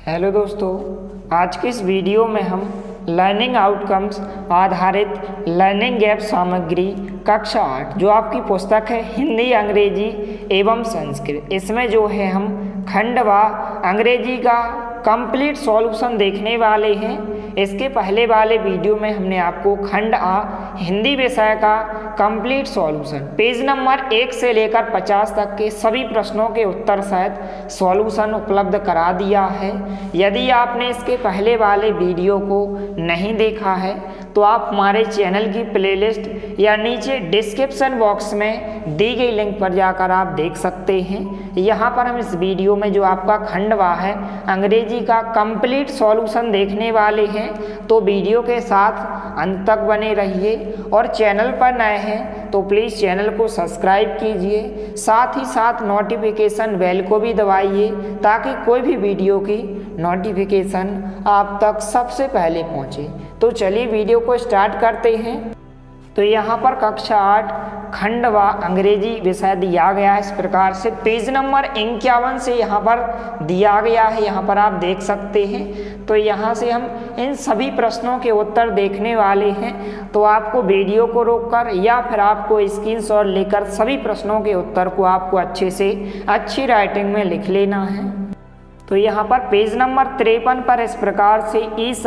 Hello दोस्तों, आज के इस वीडियो में हम लर्निंग आउटकम्स आधारित लर्निंग गैप सामग्री कक्षा 8 जो आपकी पुस्तक है हिंदी, अंग्रेजी एवं संस्कृत, इसमें जो है हम खंड व अंग्रेजी का कंप्लीट सॉल्यूशन देखने वाले हैं। इसके पहले वाले वीडियो में हमने आपको खंड आ हिंदी विषय का कंप्लीट सॉल्यूशन पेज नंबर 1 से लेकर 50 तक के सभी प्रश्नों के उत्तर सहित सॉल्यूशन उपलब्ध करा दिया है। यदि आपने इसके पहले वाले वीडियो को नहीं देखा है तो आप हमारे चैनल की प्लेलिस्ट या नीचे डिस्क्रिप्शन बॉक्स में दी गई लिंक पर जाकर आप देख सकते हैं। यहाँ पर हम इस वीडियो में जो आपका खंडवा है अंग्रेजी का कंप्लीट सॉल्यूशन देखने वाले हैं, तो वीडियो के साथ अंत तक बने रहिए। और चैनल पर नए हैं तो प्लीज़ चैनल को सब्सक्राइब कीजिए, साथ ही साथ नोटिफिकेशन बेल को भी दबाइए ताकि कोई भी वीडियो की नोटिफिकेशन आप तक सबसे पहले पहुंचे। तो चलिए वीडियो को स्टार्ट करते हैं। तो यहाँ पर कक्षा 8 खंड व अंग्रेजी विषय दिया गया है इस प्रकार से, पेज नंबर 51 से यहाँ पर दिया गया है, यहाँ पर आप देख सकते हैं। तो यहाँ से हम इन सभी प्रश्नों के उत्तर देखने वाले हैं। तो आपको वीडियो को रोककर या फिर आपको स्क्रीनशॉट लेकर सभी प्रश्नों के उत्तर को आपको अच्छे से अच्छी राइटिंग में लिख लेना है। तो यहाँ पर पेज नंबर 53 पर इस प्रकार से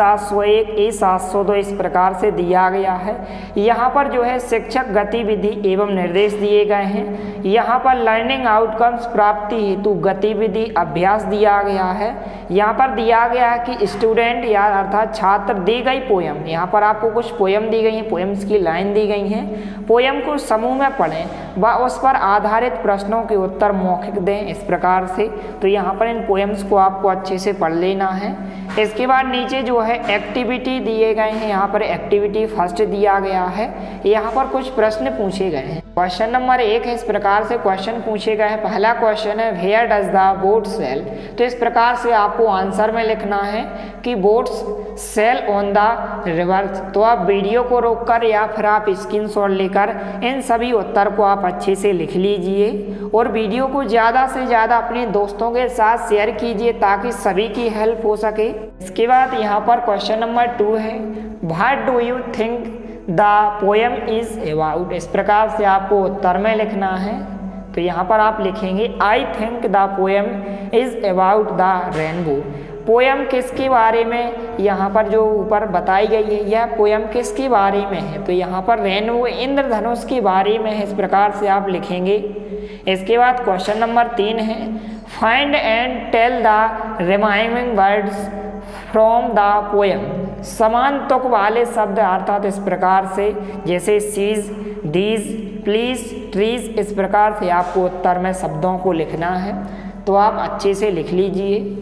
E701 E702 इस प्रकार से दिया गया है। यहाँ पर जो है शिक्षक गतिविधि एवं निर्देश दिए गए हैं। यहाँ पर लर्निंग आउटकम्स प्राप्ति हेतु गतिविधि अभ्यास दिया गया है। यहाँ पर दिया गया है कि स्टूडेंट या अर्थात छात्र दी गई पोयम, यहाँ पर आपको कुछ पोयम दी गई हैं, पोयम्स की लाइन दी गई हैं, पोयम को समूह में पढ़ें व उस पर आधारित प्रश्नों के उत्तर मौखिक दें इस प्रकार से। तो यहाँ पर इन पोयम्स को आपको अच्छे से पढ़ लेना है। इसके बाद नीचे जो है एक्टिविटी दिए गए हैं, यहाँ पर एक्टिविटी फर्स्ट दिया गया है। यहाँ पर कुछ प्रश्न पूछे गए हैं। क्वेश्चन नंबर 1 है, इस प्रकार से क्वेश्चन पूछे गए हैं। पहला क्वेश्चन है where does the boat sail. तो इस प्रकार से आपको आंसर में लिखना है कि boats sail on the river. तो आप वीडियो को रोककर या फिर आप स्क्रीनशॉट लेकर इन सभी उत्तर को आप अच्छे से लिख लीजिए और वीडियो को ज़्यादा से ज़्यादा अपने दोस्तों के साथ शेयर कीजिए ताकि सभी की हेल्प हो सके। इसके बाद यहाँ पर क्वेश्चन नंबर 2 है, what do you think the poem is about. इस प्रकार से आपको उत्तर में लिखना है। तो यहाँ पर आप लिखेंगे I think the poem is about the rainbow. Poem किसके बारे में, यहाँ पर जो ऊपर बताई गई है यह पोएम किसके बारे में है। तो यहाँ पर रेनबो इंद्रधनुष के बारे में है, इस प्रकार से आप लिखेंगे। इसके बाद क्वेश्चन नंबर 3 है, find and tell the remaining words from the poem. समान तुक वाले शब्द अर्थात इस प्रकार से जैसे सीज, डीज, प्लीज, ट्रीज, इस प्रकार से आपको उत्तर में शब्दों को लिखना है। तो आप अच्छे से लिख लीजिए।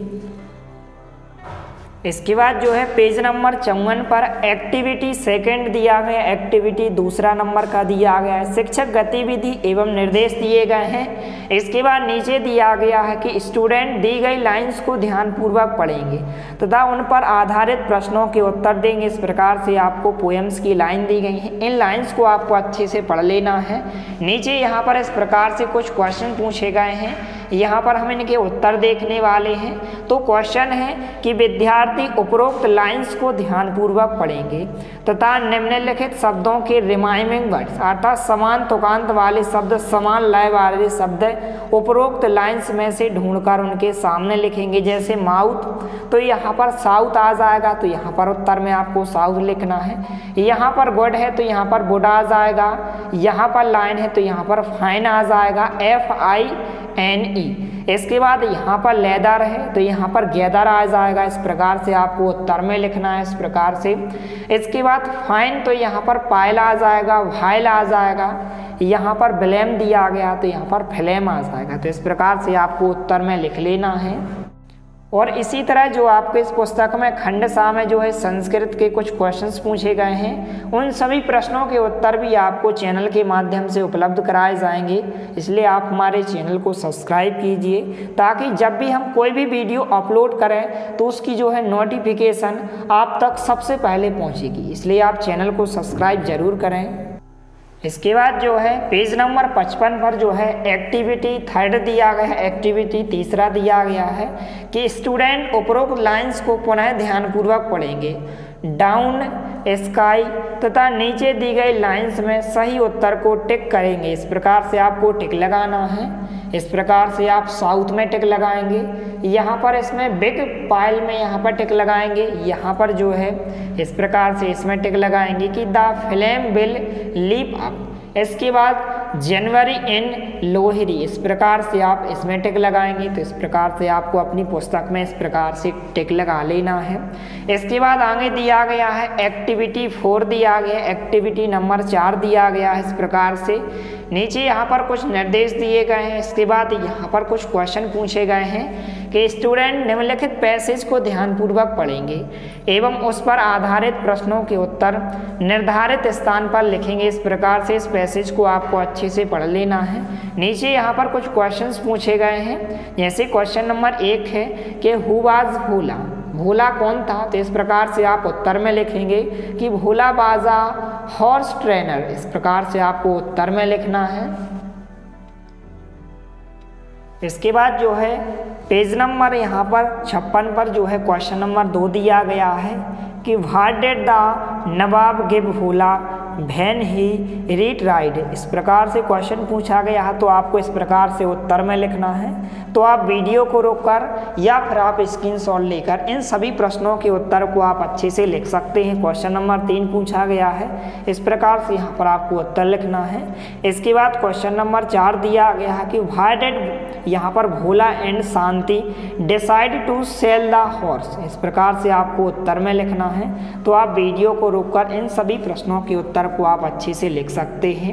इसके बाद जो है पेज नंबर 54 पर एक्टिविटी सेकंड दिया गया, एक्टिविटी दूसरा नंबर का दिया गया है। शिक्षक गतिविधि एवं निर्देश दिए गए हैं। इसके बाद नीचे दिया गया है कि स्टूडेंट दी गई लाइंस को ध्यानपूर्वक पढ़ेंगे तथा उन पर आधारित प्रश्नों के उत्तर देंगे। इस प्रकार से आपको पोएम्स की लाइन दी गई है, इन लाइन्स को आपको अच्छे से पढ़ लेना है। नीचे यहाँ पर इस प्रकार से कुछ क्वेश्चन पूछे गए हैं, यहाँ पर हम इनके उत्तर देखने वाले हैं। तो क्वेश्चन है कि विद्यार्थी उपरोक्त लाइंस को ध्यानपूर्वक पढ़ेंगे तथा निम्नलिखित शब्दों के रिमाइनिंग वर्ड्स अर्थात समान तुकांत वाले शब्द, समान लय वाले शब्द उपरोक्त लाइंस में से ढूंढकर उनके सामने लिखेंगे। जैसे माउथ, तो यहाँ पर साउथ आ जाएगा, तो यहाँ पर उत्तर में आपको साउथ लिखना है। यहाँ पर गुड है तो यहाँ पर गुड आ जाएगा। यहाँ पर लाइन है तो यहाँ पर फाइन आ जाएगा, FINE। इसके बाद यहाँ पर लेदर है तो यहाँ पर गैदर आ जाएगा। इस प्रकार से आपको उत्तर में लिखना है, इस प्रकार से। इसके बाद फाइन तो यहाँ पर पायल आ जाएगा, वाइल आ जाएगा। यहाँ पर ब्लेम दिया गया तो यहाँ पर फ्लेम आ जाएगा। तो इस प्रकार से आपको उत्तर में लिख लेना है। और इसी तरह जो आपको इस पुस्तक में खंड सा में जो है संस्कृत के कुछ क्वेश्चंस पूछे गए हैं, उन सभी प्रश्नों के उत्तर भी आपको चैनल के माध्यम से उपलब्ध कराए जाएंगे। इसलिए आप हमारे चैनल को सब्सक्राइब कीजिए ताकि जब भी हम कोई भी वीडियो अपलोड करें तो उसकी जो है नोटिफिकेशन आप तक सबसे पहले पहुंचेगी। इसलिए आप चैनल को सब्सक्राइब जरूर करें। इसके बाद जो है पेज नंबर 55 पर जो है एक्टिविटी थर्ड दिया गया है, एक्टिविटी तीसरा दिया गया है कि स्टूडेंट उपरोक्त लाइंस को पुनः ध्यानपूर्वक पढ़ेंगे। डाउन स्काई तथा नीचे दी गई लाइंस में सही उत्तर को टिक करेंगे। इस प्रकार से आपको टिक लगाना है। इस प्रकार से आप साउथ में टिक लगाएंगे, यहाँ पर इसमें बिग पाइल में यहाँ पर टिक लगाएंगे, यहाँ पर जो है इस प्रकार से इसमें टिक लगाएंगे कि the flame will leap up. इसके बाद जनवरी इन लोहरी, इस प्रकार से आप इसमें टिक लगाएंगे। तो इस प्रकार से आपको अपनी पुस्तक में इस प्रकार से टिक लगा लेना है। इसके बाद आगे दिया गया है एक्टिविटी 4 दिया गया है, एक्टिविटी नंबर 4 दिया गया है। इस प्रकार से नीचे यहाँ पर कुछ निर्देश दिए गए हैं। इसके बाद यहाँ पर कुछ क्वेश्चन पूछे गए हैं कि स्टूडेंट निम्नलिखित पैसेज को ध्यानपूर्वक पढ़ेंगे एवं उस पर आधारित प्रश्नों के उत्तर निर्धारित स्थान पर लिखेंगे। इस प्रकार से इस पैसेज को आपको अच्छे से पढ़ लेना है। नीचे यहाँ पर कुछ क्वेश्चंस पूछे गए हैं, जैसे क्वेश्चन नंबर 1 है कि हु वाज भोला, भोला कौन था। तो इस प्रकार से आप उत्तर में लिखेंगे कि Bhola was a horse trainer. इस प्रकार से आपको उत्तर में लिखना है। इसके बाद जो है पेज नंबर यहाँ पर 56 पर जो है क्वेश्चन नंबर 2 दिया गया है कि what did the nawab give Bhola when he read ride. इस प्रकार से क्वेश्चन पूछा गया है, तो आपको इस प्रकार से उत्तर में लिखना है। तो आप वीडियो को रोककर या फिर आप स्क्रीनशॉट लेकर इन सभी प्रश्नों के उत्तर को आप अच्छे से लिख सकते हैं। क्वेश्चन नंबर 3 पूछा गया है, इस प्रकार से यहाँ पर आपको उत्तर लिखना है। इसके बाद क्वेश्चन नंबर 4 दिया गया है कि व्हाई डिड, यहाँ पर Bhola and Shanti decide to sell the horse. इस प्रकार से आपको उत्तर में लिखना है। तो आप वीडियो को रोककर इन सभी प्रश्नों के उत्तर को आप अच्छे से लिख सकते हैं।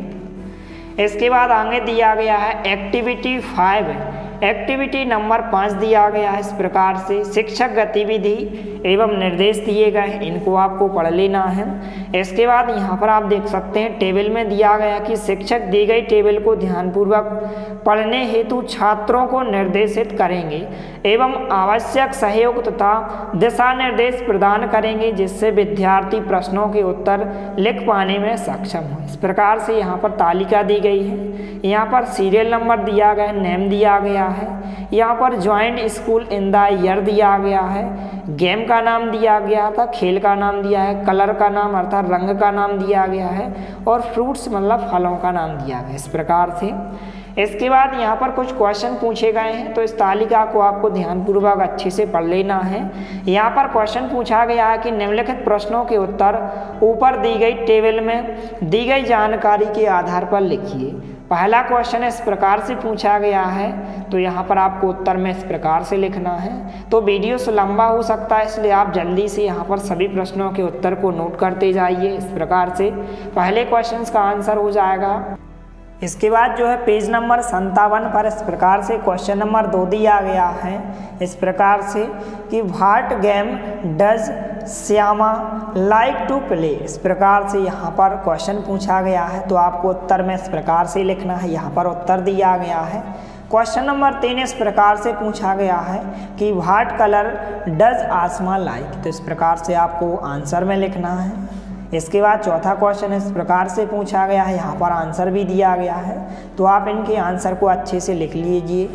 इसके बाद आगे दिया गया है एक्टिविटी 5, एक्टिविटी नंबर 5 दिया गया है। इस प्रकार से शिक्षक गतिविधि एवं निर्देश दिए गए हैं, इनको आपको पढ़ लेना है। इसके बाद यहाँ पर आप देख सकते हैं टेबल में दिया गया कि शिक्षक दी गई टेबल को ध्यानपूर्वक पढ़ने हेतु छात्रों को निर्देशित करेंगे एवं आवश्यक सहयोग तथा दिशा निर्देश प्रदान करेंगे, जिससे विद्यार्थी प्रश्नों के उत्तर लिख पाने में सक्षम हो। इस प्रकार से यहाँ पर तालिका दी गई है, यहाँ पर सीरियल नंबर दिया गया है, नेम दिया गया है, यहाँ पर joint school in the year दिया गया है, गेम का नाम दिया गया था, खेल का नाम दिया है, कलर का नाम अर्थात रंग का नाम दिया गया है और फ्रूट्स मतलब फलों का नाम दिया गया। इस प्रकार से इसके बाद यहाँ पर कुछ क्वेश्चन पूछे गए हैं, तो इस तालिका को आपको ध्यानपूर्वक अच्छे से पढ़ लेना है। यहाँ पर क्वेश्चन पूछा गया है कि निम्नलिखित प्रश्नों के उत्तर ऊपर दी गई टेबल में दी गई जानकारी के आधार पर लिखिए। पहला क्वेश्चन इस प्रकार से पूछा गया है, तो यहाँ पर आपको उत्तर में इस प्रकार से लिखना है। तो वीडियो से लंबा हो सकता है, इसलिए आप जल्दी से यहाँ पर सभी प्रश्नों के उत्तर को नोट करते जाइए। इस प्रकार से पहले क्वेश्चन का आंसर हो जाएगा। इसके बाद जो है पेज नंबर 57 पर इस प्रकार से क्वेश्चन नंबर 2 दिया गया है, इस प्रकार से कि what game does Shyama like to play. इस प्रकार से यहाँ पर क्वेश्चन पूछा गया है, तो आपको उत्तर में इस प्रकार से लिखना है। यहाँ पर उत्तर दिया गया है। क्वेश्चन नंबर 3 इस प्रकार से पूछा गया है कि what colour does Asma like. तो इस प्रकार से आपको आंसर में लिखना है। इसके बाद चौथा क्वेश्चन इस प्रकार से पूछा गया है, यहाँ पर आंसर भी दिया गया है, तो आप इनके आंसर को अच्छे से लिख लीजिए।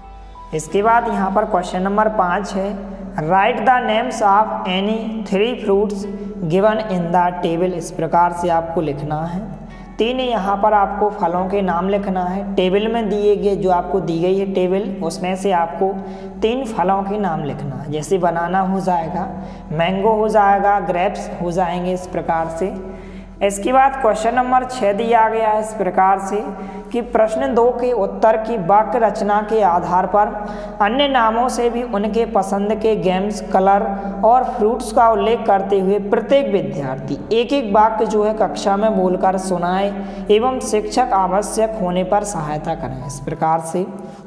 इसके बाद यहाँ पर क्वेश्चन नंबर 5 है, write the names of any 3 fruits given in the table. इस प्रकार से आपको लिखना है। 3 यहाँ पर आपको फलों के नाम लिखना है। टेबल में दिए गए जो आपको दी गई है टेबल, उसमें से आपको 3 फलों के नाम लिखना है। जैसे बनाना हो जाएगा, मैंगो हो जाएगा, ग्रेप्स हो जाएंगे। इस प्रकार से इसके बाद क्वेश्चन नंबर 6 दिया गया है इस प्रकार से कि प्रश्न 2 के उत्तर की वाक्य रचना के आधार पर अन्य नामों से भी उनके पसंद के गेम्स, कलर और फ्रूट्स का उल्लेख करते हुए प्रत्येक विद्यार्थी एक एक वाक्य जो है कक्षा में बोलकर सुनाए एवं शिक्षक आवश्यक होने पर सहायता करें। इस प्रकार से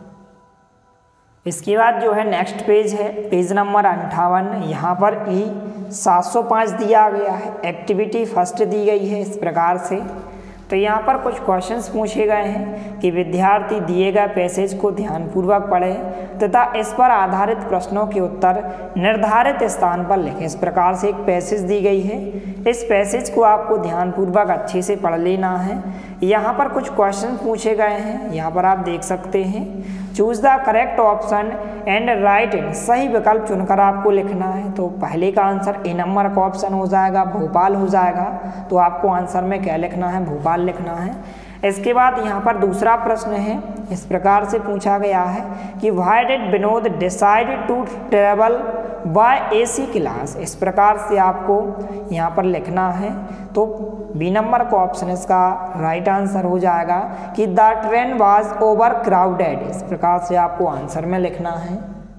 इसके बाद जो है नेक्स्ट पेज है, पेज नंबर 58। यहाँ पर ई 705 दिया गया है, एक्टिविटी फर्स्ट दी गई है इस प्रकार से। तो यहाँ पर कुछ क्वेश्चंस पूछे गए हैं कि विद्यार्थी दिए गए पैसेज को ध्यानपूर्वक पढ़ें तथा इस पर आधारित प्रश्नों के उत्तर निर्धारित स्थान पर लिखें। इस प्रकार से एक पैसेज दी गई है, इस पैसेज को आपको ध्यानपूर्वक अच्छे से पढ़ लेना है। यहाँ पर कुछ क्वेश्चन पूछे गए हैं, यहाँ पर आप देख सकते हैं। Choose the correct option and write in, सही विकल्प चुनकर आपको लिखना है। तो पहले का आंसर ए नंबर का ऑप्शन हो जाएगा, भोपाल हो जाएगा। तो आपको आंसर में क्या लिखना है, भोपाल लिखना है। इसके बाद यहाँ पर दूसरा प्रश्न है, इस प्रकार से पूछा गया है कि why did Vinod decide to travel by AC class. इस प्रकार से आपको यहाँ पर लिखना है। तो बी नंबर का ऑप्शन इसका राइट आंसर हो जाएगा कि the train was over crowded. इस प्रकार से आपको आंसर में लिखना है।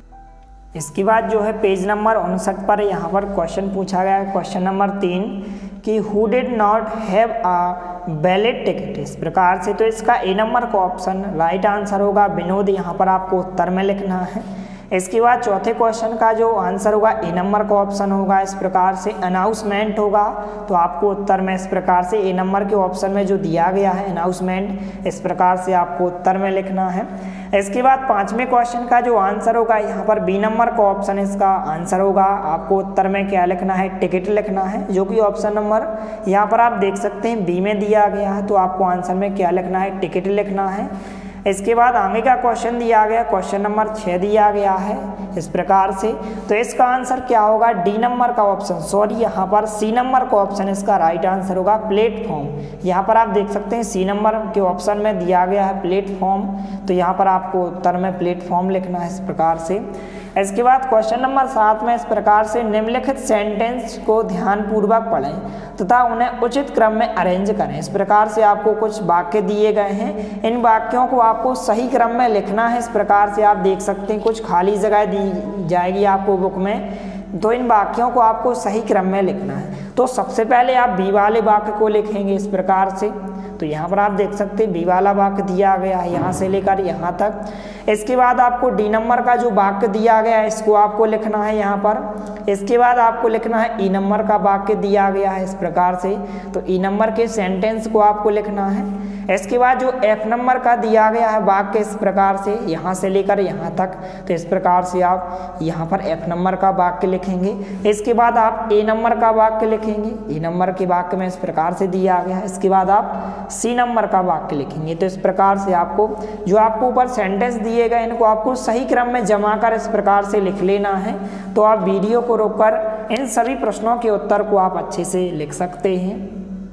इसके बाद जो है पेज नंबर 59 पर यहाँ पर क्वेश्चन पूछा गया है, क्वेश्चन नंबर 3 कि who did not have a valid ticket. इस प्रकार से तो इसका ए नंबर का ऑप्शन राइट आंसर होगा, विनोद। यहाँ पर आपको उत्तर में लिखना है। इसके बाद चौथे क्वेश्चन का जो आंसर होगा ए नंबर का ऑप्शन होगा, इस प्रकार से अनाउंसमेंट होगा। तो आपको उत्तर में इस प्रकार से ए नंबर के ऑप्शन में जो दिया गया है अनाउंसमेंट, इस प्रकार से आपको उत्तर में लिखना है। इसके बाद पांचवें क्वेश्चन का जो आंसर होगा, यहाँ पर बी नंबर का ऑप्शन इसका आंसर होगा। आपको उत्तर में क्या लिखना है, टिकट लिखना है, जो कि ऑप्शन नंबर यहाँ पर आप देख सकते हैं बी में दिया गया है। तो आपको आंसर में क्या लिखना है, टिकट लिखना है। इसके बाद आगे का क्वेश्चन दिया गया, क्वेश्चन नंबर 6 दिया गया है इस प्रकार से। तो इसका आंसर क्या होगा, डी नंबर का ऑप्शन, सॉरी यहाँ पर सी नंबर का ऑप्शन इसका राइट आंसर होगा, प्लेटफॉर्म। यहाँ पर आप देख सकते हैं सी नंबर के ऑप्शन में दिया गया है प्लेटफॉर्म। तो यहाँ पर आपको उत्तर में प्लेटफॉर्म लिखना है इस प्रकार से। इसके बाद क्वेश्चन नंबर 7 में इस प्रकार से निम्नलिखित सेंटेंस को ध्यानपूर्वक पढ़ें तथा उन्हें उचित क्रम में अरेंज करें। इस प्रकार से आपको कुछ वाक्य दिए गए हैं, इन वाक्यों को आपको सही क्रम में लिखना है। इस प्रकार से आप देख सकते हैं कुछ खाली जगह दी जाएगी आपको बुक में, तो इन वाक्यों को आपको सही क्रम में लिखना है। तो सबसे पहले आप बी वाले वाक्य को लिखेंगे इस प्रकार से। तो यहाँ पर आप देख सकते हैं बी वाला वाक्य दिया गया है यहाँ से लेकर यहाँ तक। इसके बाद आपको डी नंबर का जो वाक्य दिया गया है इसको आपको लिखना है यहाँ पर। इसके बाद आपको लिखना है ई नंबर का वाक्य दिया गया है इस प्रकार से। तो ई नंबर के सेंटेंस को आपको लिखना है। इसके बाद जो एफ नंबर का दिया गया है वाक्य इस प्रकार से यहाँ से लेकर यहाँ तक, तो इस प्रकार से आप यहाँ पर एफ नंबर का वाक्य लिखेंगे। इसके बाद आप ए नंबर का वाक्य लिखेंगे, ए नंबर के वाक्य में इस प्रकार से दिया गया है। इसके बाद आप सी नंबर का वाक्य लिखेंगे। तो इस प्रकार से आपको जो आपको ऊपर सेंटेंस दिए गए इनको आपको सही क्रम में जमा कर इस प्रकार से लिख लेना है। तो आप वीडियो को रोककर इन सभी प्रश्नों के उत्तर को आप अच्छे से लिख सकते हैं।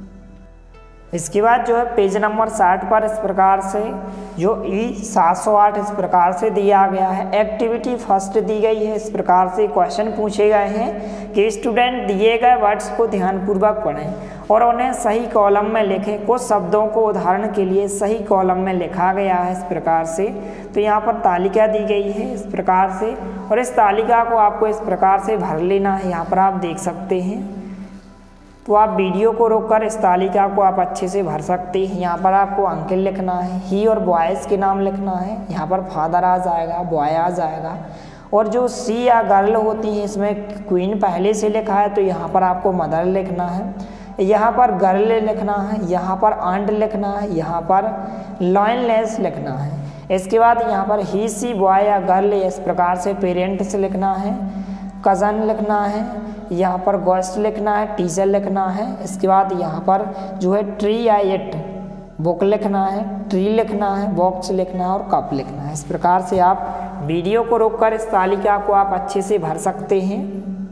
इसके बाद जो है पेज नंबर 60 पर इस प्रकार से जो E708 इस प्रकार से दिया गया है, एक्टिविटी फर्स्ट दी गई है। इस प्रकार से क्वेश्चन पूछे गए हैं कि स्टूडेंट दिए गए वर्ड्स को ध्यानपूर्वक पढ़ें और उन्हें सही कॉलम में लिखें। कुछ शब्दों को उदाहरण के लिए सही कॉलम में लिखा गया है इस प्रकार से। तो यहाँ पर तालिका दी गई है इस प्रकार से, और इस तालिका को आपको इस प्रकार से भर लेना है। यहाँ पर आप देख सकते हैं। तो आप वीडियो को रोककर इस तालिका को आप अच्छे से भर सकते हैं। यहाँ पर आपको अंकल लिखना है, ही और बॉयज़ के नाम लिखना है। यहाँ पर फादर आ जाएगा, बॉय आ जाएगा, और जो सी या गर्ल होती है इसमें क्वीन पहले से लिखा है तो यहाँ पर आपको मदर लिखना है, यहाँ पर गर्ल लिखना है, यहाँ पर आंट लिखना है, यहाँ पर लॉयनलेस लिखना है। इसके बाद यहाँ पर ही सी बॉय या गर्ल इस प्रकार से पेरेंट्स लिखना है, कज़न लिखना है, यहाँ पर गोस्ट लिखना है, टीचर लिखना है। इसके बाद यहाँ पर जो है ट्री या इट, बुक लिखना है, ट्री लिखना है, बॉक्स लिखना है और कप लिखना है। इस प्रकार से आप वीडियो को रोककर इस तालिका को आप अच्छे से भर सकते हैं।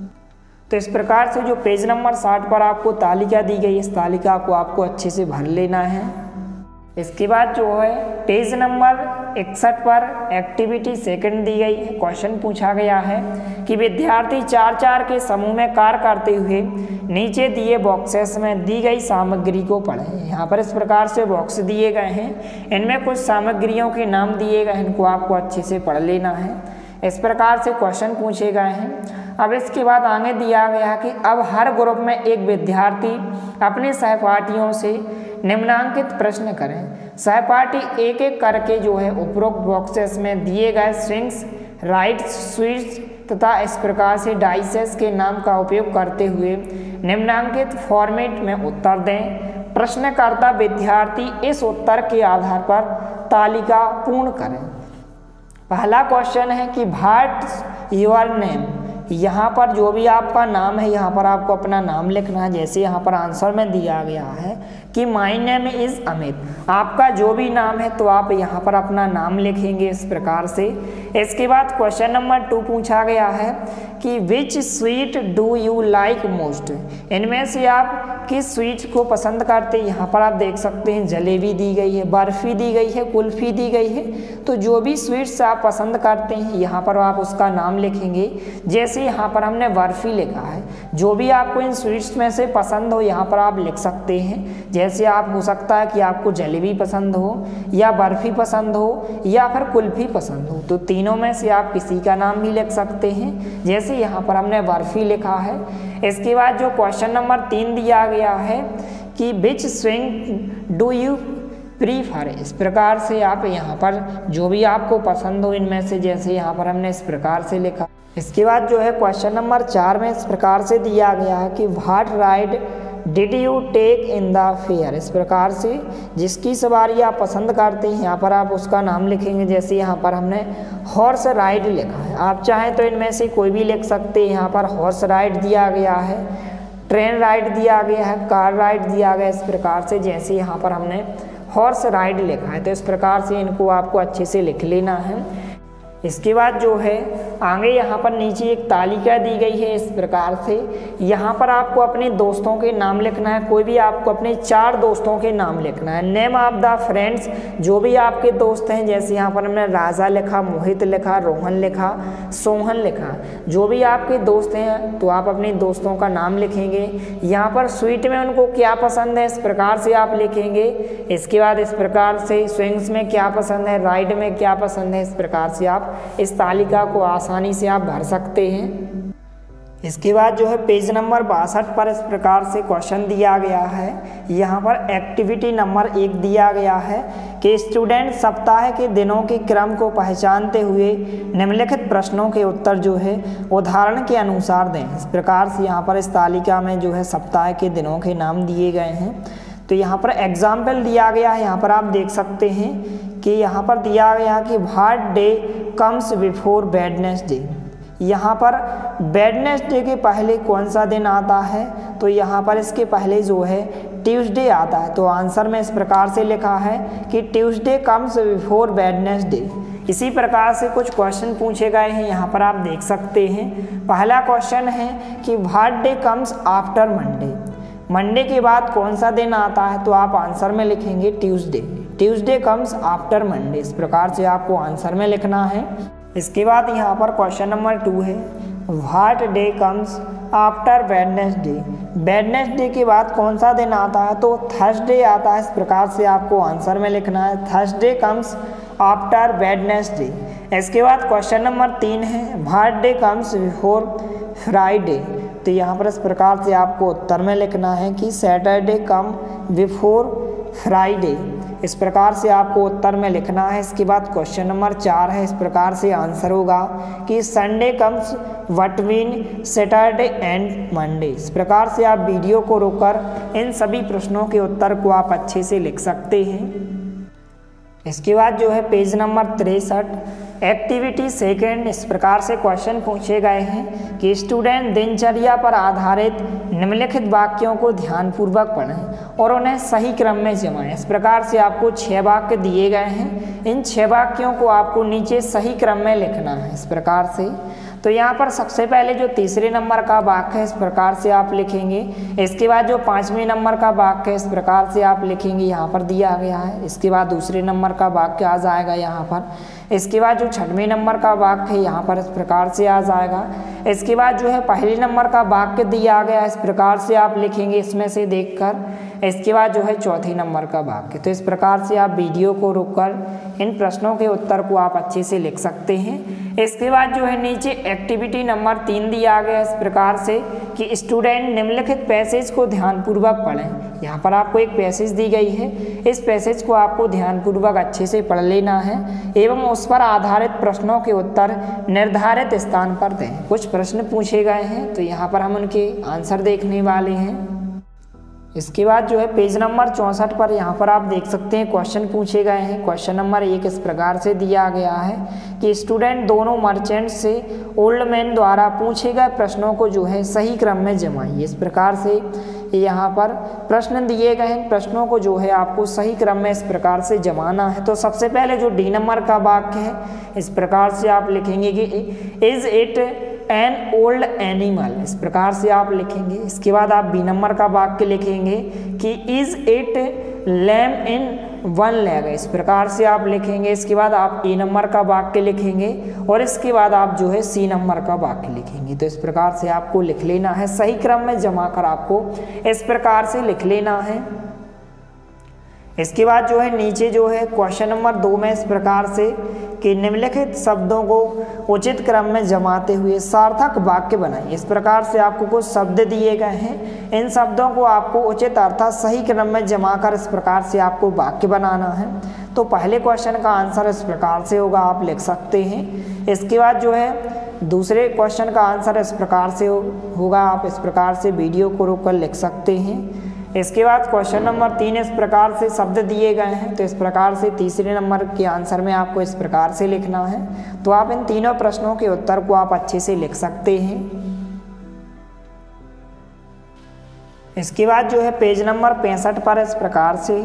तो इस प्रकार से जो पेज नंबर 60 पर आपको तालिका दी गई, इस तालिका को आपको अच्छे से भर लेना है। इसके बाद जो है पेज नंबर 61 पर एक्टिविटी सेकंड दी गई है। क्वेश्चन पूछा गया है कि विद्यार्थी 4-4 के समूह में कार्य करते हुए नीचे दिए बॉक्सेस में दी गई सामग्री को पढ़ें। यहाँ पर इस प्रकार से बॉक्स दिए गए हैं, इनमें कुछ सामग्रियों के नाम दिए गए हैं, इनको आपको अच्छे से पढ़ लेना है। इस प्रकार से क्वेश्चन पूछे गए हैं। अब इसके बाद आगे दिया गया है कि अब हर ग्रुप में एक विद्यार्थी अपने सहपाठियों से निम्नांकित प्रश्न करें। सहपाठी एक एक करके जो है उपरोक्त बॉक्सेस में दिए गए स्ट्रिंग्स, राइट्स, स्वीट्स तथा इस प्रकार से डाइसेस के नाम का उपयोग करते हुए निम्नांकित फॉर्मेट में उत्तर दें। प्रश्नकर्ता विद्यार्थी इस उत्तर के आधार पर तालिका पूर्ण करें। पहला क्वेश्चन है कि व्हाट्स योर नेम। यहाँ पर जो भी आपका नाम है यहाँ पर आपको अपना नाम लिखना है। जैसे यहाँ पर आंसर में दिया गया है कि माय नेम इज़ अमित, आपका जो भी नाम है तो आप यहाँ पर अपना नाम लिखेंगे इस प्रकार से। इसके बाद क्वेश्चन नंबर 2 पूछा गया है कि which sweet do you like most, इनमें से आप किस स्वीट को पसंद करते हैं। यहाँ पर आप देख सकते हैं जलेबी दी गई है, बर्फ़ी दी गई है, कुल्फ़ी दी गई है, तो जो भी स्वीट्स आप पसंद करते हैं यहाँ पर आप उसका नाम लिखेंगे। जैसे यहाँ पर हमने बर्फ़ी लिखा है, जो भी आपको इन स्वीट्स में से पसंद हो यहाँ पर आप लिख सकते हैं। जैसे आप हो सकता है कि आपको जलेबी पसंद हो या बर्फ़ी पसंद हो या फिर कुल्फ़ी पसंद हो, तो तीनों में से आप किसी का नाम भी लिख सकते हैं। जैसे यहाँ पर हमने बर्फ़ी लिखा है। इसके बाद जो क्वेश्चन नंबर 3 दिया गया है कि which swing do you prefer, इस प्रकार से आप यहाँ पर जो भी आपको पसंद हो इनमें से, जैसे यहाँ पर हमने इस प्रकार से लिखा। इसके बाद जो है क्वेश्चन नंबर 4 में इस प्रकार से दिया गया है कि what ride did you take in the fair, इस प्रकार से जिसकी सवारी आप पसंद करते हैं यहाँ पर आप उसका नाम लिखेंगे। जैसे यहाँ पर हमने हॉर्स राइड लिखा है, आप चाहें तो इनमें से कोई भी लिख सकते हैं। यहाँ पर हॉर्स राइड दिया गया है, ट्रेन राइड दिया गया है, कार राइड दिया गया है, इस प्रकार से। जैसे यहाँ पर हमने हॉर्स राइड लिखा है तो इस प्रकार से इनको आपको अच्छे से लिख लेना है। इसके बाद जो है आगे यहाँ पर नीचे एक तालिका दी गई है इस प्रकार से। यहाँ पर आपको अपने दोस्तों के नाम लिखना है, कोई भी आपको अपने 4 दोस्तों के नाम लिखना है। नेम ऑफ द फ्रेंड्स, जो भी आपके दोस्त हैं, जैसे यहाँ पर हमने राजा लिखा, मोहित लिखा, रोहन लिखा, सोहन लिखा, जो भी आपके दोस्त हैं तो आप अपने दोस्तों का नाम लिखेंगे। यहाँ पर स्वीट में उनको क्या पसंद है इस प्रकार से आप लिखेंगे। इसके बाद इस प्रकार से स्विंग्स में क्या पसंद है, राइड में क्या पसंद है, इस प्रकार से आप इस तालिका को आसानी से आप भर सकते हैं। इसके बाद जो है पेज नंबर 62 पर इस प्रकार से क्वेश्चन दिया गया है। यहाँ पर एक्टिविटी नंबर 1 दिया गया है कि स्टूडेंट सप्ताह के दिनों के क्रम को पहचानते हुए निम्नलिखित प्रश्नों के उत्तर जो है उदाहरण के अनुसार दें। इस प्रकार से यहाँ पर इस तालिका में जो है सप्ताह के दिनों के नाम दिए गए हैं। तो यहाँ पर एग्जाम्पल दिया गया है, यहाँ पर आप देख सकते हैं कि यहाँ पर दिया गया कि what day comes before Wednesday, यहाँ पर वेडनेसडे के पहले कौन सा दिन आता है, तो यहाँ पर इसके पहले जो है ट्यूसडे आता है। तो आंसर में इस प्रकार से लिखा है कि ट्यूसडे कम्स बिफोर वेडनेसडे। इसी प्रकार से कुछ क्वेश्चन पूछे गए हैं, यहाँ पर आप देख सकते हैं। पहला क्वेश्चन है कि what day comes after Monday, Monday के बाद कौन सा दिन आता है, तो आप आंसर में लिखेंगे Tuesday. Tuesday comes after Monday, इस प्रकार से आपको आंसर में लिखना है। इसके बाद यहाँ पर क्वेश्चन नंबर 2 है what day comes after Wednesday, Wednesday के बाद कौन सा दिन आता है, तो थर्सडे आता है। इस प्रकार से आपको आंसर में लिखना है थर्सडे कम्स आफ्टर वेडनेसडे। इसके बाद क्वेश्चन नंबर 3 है what day comes before Friday, तो यहाँ पर इस प्रकार से आपको उत्तर में लिखना है कि सैटरडे कम बिफोर फ्राइडे। इस प्रकार से आपको उत्तर में लिखना है। इसके बाद क्वेश्चन नंबर 4 है, इस प्रकार से आंसर होगा कि Sunday comes between Saturday and Monday. इस प्रकार से आप वीडियो को रोककर इन सभी प्रश्नों के उत्तर को आप अच्छे से लिख सकते हैं। इसके बाद जो है पेज नंबर 63 एक्टिविटी सेकंड, इस प्रकार से क्वेश्चन पूछे गए हैं कि स्टूडेंट दिनचर्या पर आधारित निम्नलिखित वाक्यों को ध्यानपूर्वक पढ़ें और उन्हें सही क्रम में जमाएं। इस प्रकार से आपको 6 वाक्य दिए गए हैं, इन 6 वाक्यों को आपको नीचे सही क्रम में लिखना है इस प्रकार से। तो यहाँ पर सबसे पहले जो तीसरे नंबर का वाक्य है इस प्रकार से आप लिखेंगे। इसके बाद जो 5वें नंबर का वाक्य है इस प्रकार से आप लिखेंगे, यहाँ पर दिया गया है। इसके बाद दूसरे नंबर का वाक्य आ जाएगा यहाँ पर। इसके बाद जो 6वें नंबर का वाक्य है यहाँ पर इस प्रकार से आ जाएगा। इसके बाद जो है पहले नंबर का वाक्य दिया गया इस प्रकार से आप लिखेंगे इसमें से देखकर। इसके बाद जो है चौथे नंबर का वाक्य। तो इस प्रकार से आप वीडियो को रोककर इन प्रश्नों के उत्तर को आप अच्छे से लिख सकते हैं। इसके बाद जो है नीचे एक्टिविटी नंबर 3 दिया गया इस प्रकार से कि स्टूडेंट निम्नलिखित पैसेज को ध्यानपूर्वक पढ़ें। यहाँ पर आपको एक पैसेज दी गई है, इस पैसेज को आपको ध्यानपूर्वक अच्छे से पढ़ लेना है एवं उस पर आधारित प्रश्नों के उत्तर निर्धारित स्थान पर दें। कुछ प्रश्न पूछे गए हैं तो यहाँ पर हम उनके आंसर देखने वाले हैं। इसके बाद जो है पेज नंबर 64 पर यहाँ पर आप देख सकते हैं क्वेश्चन पूछे गए हैं। क्वेश्चन नंबर 1 इस प्रकार से दिया गया है कि स्टूडेंट दोनों मर्चेंट से ओल्ड मैन द्वारा पूछे गए प्रश्नों को जो है सही क्रम में जमाइए। इस प्रकार से यहाँ पर प्रश्न दिए गए हैं। प्रश्नों को जो है आपको सही क्रम में इस प्रकार से जमाना है। तो सबसे पहले जो डी नंबर का वाक्य है इस प्रकार से आप लिखेंगे कि is it an old animal, इस प्रकार से आप लिखेंगे। इसके बाद आप बी नंबर का वाक्य लिखेंगे कि is it lame in one leg, इस प्रकार से आप लिखेंगे। इसके बाद आप ए नंबर का वाक्य लिखेंगे और इसके बाद आप जो है सी नंबर का वाक्य लिखेंगे। तो इस प्रकार से आपको लिख लेना है, सही क्रम में जमा कर आपको इस प्रकार से लिख लेना है। इसके बाद जो है नीचे जो है क्वेश्चन नंबर 2 में इस प्रकार से कि निम्नलिखित शब्दों को उचित क्रम में जमाते हुए सार्थक वाक्य बनाइए। इस प्रकार से आपको कुछ शब्द दिए गए हैं, इन शब्दों को आपको उचित अर्थात सही क्रम में जमा कर इस प्रकार से आपको वाक्य बनाना है। तो पहले क्वेश्चन का आंसर इस प्रकार से होगा, आप लिख सकते हैं। इसके बाद जो है दूसरे क्वेश्चन का आंसर इस प्रकार से होगा, आप इस प्रकार से वीडियो को रोक कर लिख सकते हैं। इसके बाद क्वेश्चन नंबर 3 इस प्रकार से शब्द दिए गए हैं, तो इस प्रकार से तीसरे नंबर के आंसर में आपको इस प्रकार से लिखना है। तो आप इन तीनों प्रश्नों के उत्तर को आप अच्छे से लिख सकते हैं। इसके बाद जो है पेज नंबर 65 पर इस प्रकार से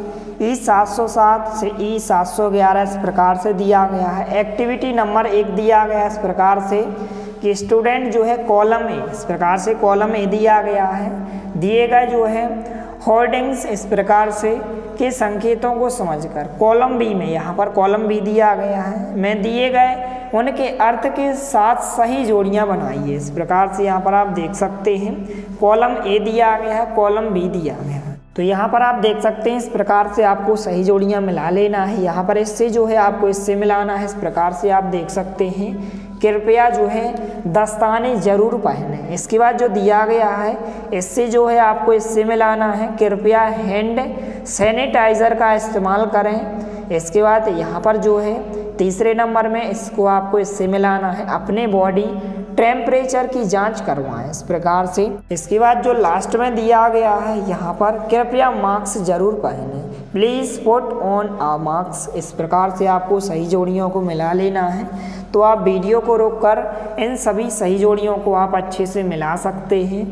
E707 से E711 इस प्रकार से दिया गया है। एक्टिविटी नंबर 1 दिया गया है इस प्रकार से कि स्टूडेंट जो है कॉलम ए, इस प्रकार से कॉलम ए दिया गया है। दिए गए जो है होर्डिंग्स इस प्रकार से के संकेतों को समझकर कॉलम बी में, यहाँ पर कॉलम बी दिया गया है, में दिए गए उनके अर्थ के साथ सही जोड़ियाँ बनाइए। इस प्रकार से यहाँ पर आप देख सकते हैं कॉलम ए दिया गया है, कॉलम बी दिया गया है। तो यहाँ पर आप देख सकते हैं इस प्रकार से आपको सही जोड़ियाँ मिला लेना है। यहाँ पर इससे जो है आपको इससे मिलाना है। इस प्रकार से आप देख सकते हैं कृपया जो है दस्ताने जरूर पहने। इसके बाद जो दिया गया है इससे जो है आपको इससे मिलाना है कृपया हैंड सैनिटाइज़र का इस्तेमाल करें। इसके बाद यहाँ पर जो है तीसरे नंबर में इसको आपको इससे मिलाना है अपने बॉडी टेम्परेचर की जांच करवाएं, इस प्रकार से। इसके बाद जो लास्ट में दिया गया है यहाँ पर कृपया मास्क जरूर पहने, please put on a mask. इस प्रकार से आपको सही जोड़ियों को मिला लेना है। तो आप वीडियो को रोककर इन सभी सही जोड़ियों को आप अच्छे से मिला सकते हैं।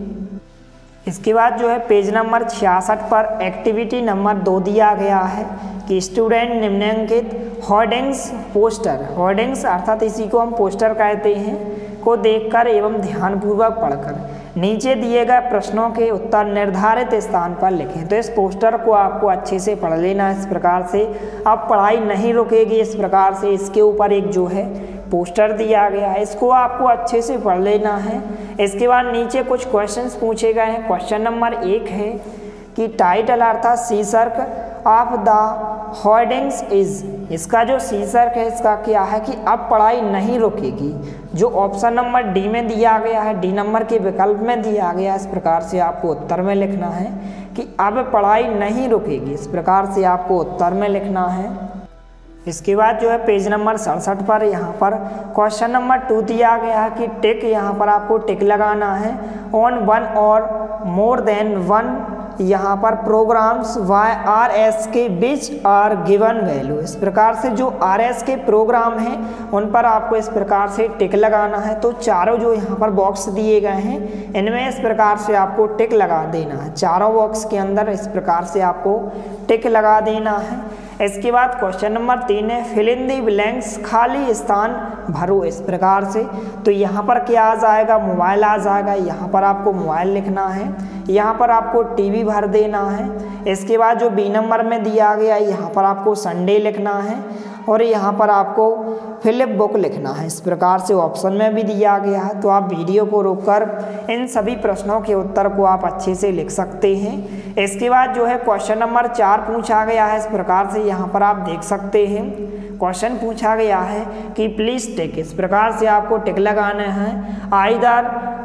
इसके बाद जो है पेज नंबर 66 पर एक्टिविटी नंबर 2 दिया गया है कि स्टूडेंट निम्नलिखित होर्डिंग्स पोस्टर, होर्डिंग्स अर्थात इसी को हम पोस्टर कहते हैं, को देखकर एवं ध्यानपूर्वक पढ़कर नीचे दिए गए प्रश्नों के उत्तर निर्धारित स्थान पर लिखें। तो इस पोस्टर को आपको अच्छे से पढ़ लेना है। इस प्रकार से अब पढ़ाई नहीं रुकेगी। इस प्रकार से इसके ऊपर एक जो है पोस्टर दिया गया है, इसको आपको अच्छे से पढ़ लेना है। इसके बाद नीचे कुछ क्वेश्चंस पूछे गए हैं। क्वेश्चन नंबर 1 है कि टाइटल अर्थात शीर्षक ऑफ द होर्डिंग्स इज, इसका जो शीर्षक है इसका क्या है कि अब पढ़ाई नहीं रुकेगी, जो ऑप्शन नंबर डी में दिया गया है, डी नंबर के विकल्प में दिया गया है। इस प्रकार से आपको उत्तर में लिखना है कि अब पढ़ाई नहीं रुकेगी, इस प्रकार से आपको उत्तर में लिखना है। इसके बाद जो है पेज नंबर 67 पर यहाँ पर क्वेश्चन नंबर 2 दिया गया है कि टिक, यहाँ पर आपको टिक लगाना है ऑन वन और मोर देन वन यहाँ पर प्रोग्राम्स वाई आर एस के विच आर गिवन वैल्यू। इस प्रकार से जो आर एस के प्रोग्राम हैं उन पर आपको इस प्रकार से टिक लगाना है। तो चारों जो यहाँ पर बॉक्स दिए गए हैं इनमें इस प्रकार से आपको टिक लगा देना है। चारों बॉक्स के अंदर इस प्रकार से आपको टिक लगा देना है। इसके बाद क्वेश्चन नंबर 3 है फिल इन दी ब्लैंक्स, खाली स्थान भरो। इस प्रकार से तो यहाँ पर क्या आ जाएगा, मोबाइल आ जाएगा। यहाँ पर आपको मोबाइल लिखना है, यहाँ पर आपको टीवी भर देना है। इसके बाद जो बी नंबर में दिया गया है यहाँ पर आपको संडे लिखना है और यहाँ पर आपको फिलिप बुक लिखना है। इस प्रकार से ऑप्शन में भी दिया गया है। तो आप वीडियो को रोककर इन सभी प्रश्नों के उत्तर को आप अच्छे से लिख सकते हैं। इसके बाद जो है क्वेश्चन नंबर 4 पूछा गया है। इस प्रकार से यहाँ पर आप देख सकते हैं क्वेश्चन पूछा गया है कि प्लीज़ टिक। इस प्रकार से आपको टिक लगाना है आइदर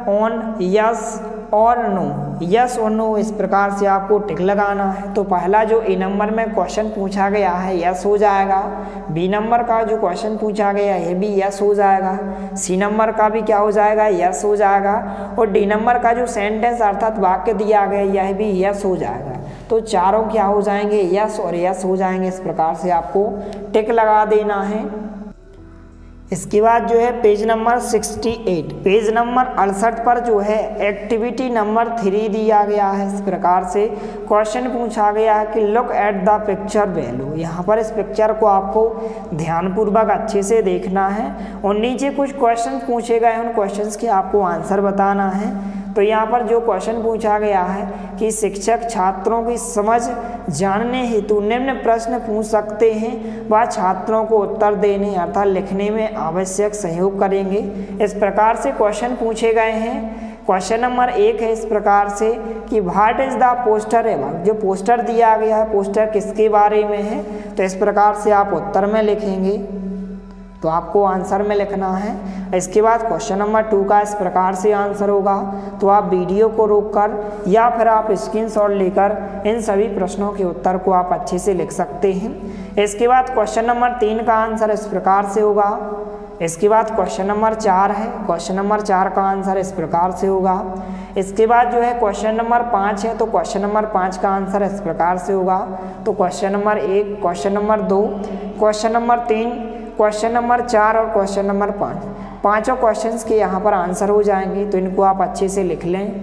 ऑन यस और नो, यस और नो। इस प्रकार से आपको टिक लगाना है। तो पहला जो ए नंबर में क्वेश्चन पूछा गया है यस हो जाएगा, बी नंबर का जो क्वेश्चन पूछा गया है भी यस हो जाएगा, सी नंबर का भी क्या हो जाएगा, यस हो जाएगा, और डी नंबर का जो सेंटेंस अर्थात वाक्य दिया गया यह भी यस हो जाएगा। तो चारों क्या हो जाएंगे, यस और यस हो जाएंगे। इस प्रकार से आपको टिक लगा देना है। इसके बाद जो है पेज नंबर 68, पेज नंबर 68 पर जो है एक्टिविटी नंबर 3 दिया गया है। इस प्रकार से क्वेश्चन पूछा गया है कि look at the picture value. यहाँ पर इस पिक्चर को आपको ध्यानपूर्वक अच्छे से देखना है और नीचे कुछ क्वेश्चन पूछे गए हैं, उन क्वेश्चंस के आपको आंसर बताना है। तो यहाँ पर जो क्वेश्चन पूछा गया है कि शिक्षक छात्रों की समझ जानने हेतु निम्न प्रश्न पूछ सकते हैं, वह छात्रों को उत्तर देने अर्थात लिखने में आवश्यक सहयोग करेंगे। इस प्रकार से क्वेश्चन पूछे गए हैं। क्वेश्चन नंबर 1 है इस प्रकार से कि what is the poster about. जो पोस्टर दिया गया है, पोस्टर किसके बारे में है, तो इस प्रकार से आप उत्तर में लिखेंगे, तो आपको आंसर में लिखना है। इसके बाद क्वेश्चन नंबर 2 का इस प्रकार से आंसर होगा, तो आप वीडियो को रोककर या फिर आप स्क्रीनशॉट लेकर इन सभी प्रश्नों के उत्तर को आप अच्छे से लिख सकते हैं। इसके बाद क्वेश्चन नंबर 3 का आंसर इस प्रकार से होगा। इसके बाद क्वेश्चन नंबर 4 है, क्वेश्चन नंबर 4 का आंसर इस प्रकार से होगा। इसके बाद जो है क्वेश्चन नंबर 5 है, तो क्वेश्चन नंबर 5 का आंसर इस प्रकार से होगा। तो question number 1, question number 2, question number 3, question number 4 और क्वेश्चन नंबर 5, पांचों क्वेश्चंस के यहाँ पर आंसर हो जाएंगे, तो इनको आप अच्छे से लिख लें।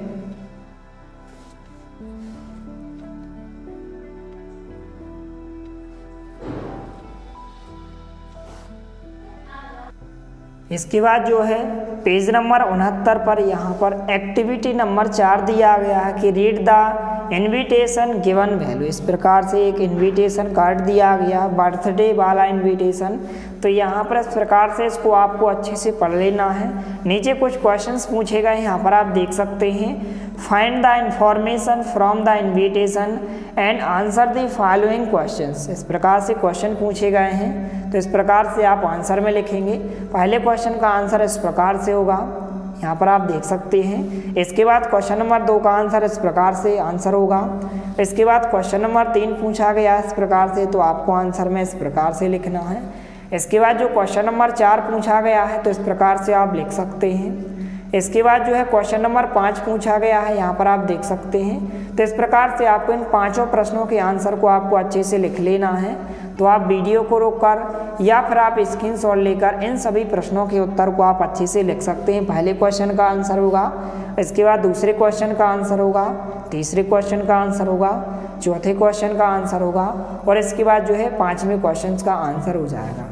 इसके बाद जो है पेज नंबर 69 पर यहाँ पर एक्टिविटी नंबर 4 दिया गया है कि read the invitation given value. इस प्रकार से एक इनविटेशन कार्ड दिया गया, बर्थडे वाला इनविटेशन। तो यहाँ पर इस प्रकार से इसको आपको अच्छे से पढ़ लेना है। नीचे कुछ क्वेश्चंस पूछे गए, यहाँ पर आप देख सकते हैं। Find the information from the invitation and answer the following questions. इस प्रकार से क्वेश्चन पूछे गए हैं, तो इस प्रकार से आप आंसर में लिखेंगे। पहले क्वेश्चन का आंसर इस प्रकार से होगा, यहाँ पर आप देख सकते हैं। इसके बाद क्वेश्चन नंबर 2 का आंसर इस प्रकार से आंसर होगा। इसके बाद क्वेश्चन नंबर 3 पूछा गया इस प्रकार से, तो आपको आंसर में इस प्रकार से लिखना है। इसके बाद जो क्वेश्चन नंबर 4 पूछा गया है, तो इस प्रकार से आप लिख सकते हैं। इसके बाद जो है क्वेश्चन नंबर 5 पूछा गया है, यहाँ पर आप देख सकते हैं। तो इस प्रकार से आपको इन पांचों प्रश्नों के आंसर को आपको अच्छे से लिख लेना है। तो आप वीडियो को रोककर या फिर आप स्क्रीनशॉट लेकर इन सभी प्रश्नों के उत्तर को आप अच्छे से लिख सकते हैं। पहले क्वेश्चन का आंसर होगा, इसके बाद दूसरे क्वेश्चन का आंसर होगा, तीसरे क्वेश्चन का आंसर होगा, चौथे क्वेश्चन का आंसर होगा और इसके बाद जो है 5वें क्वेश्चन का आंसर हो जाएगा।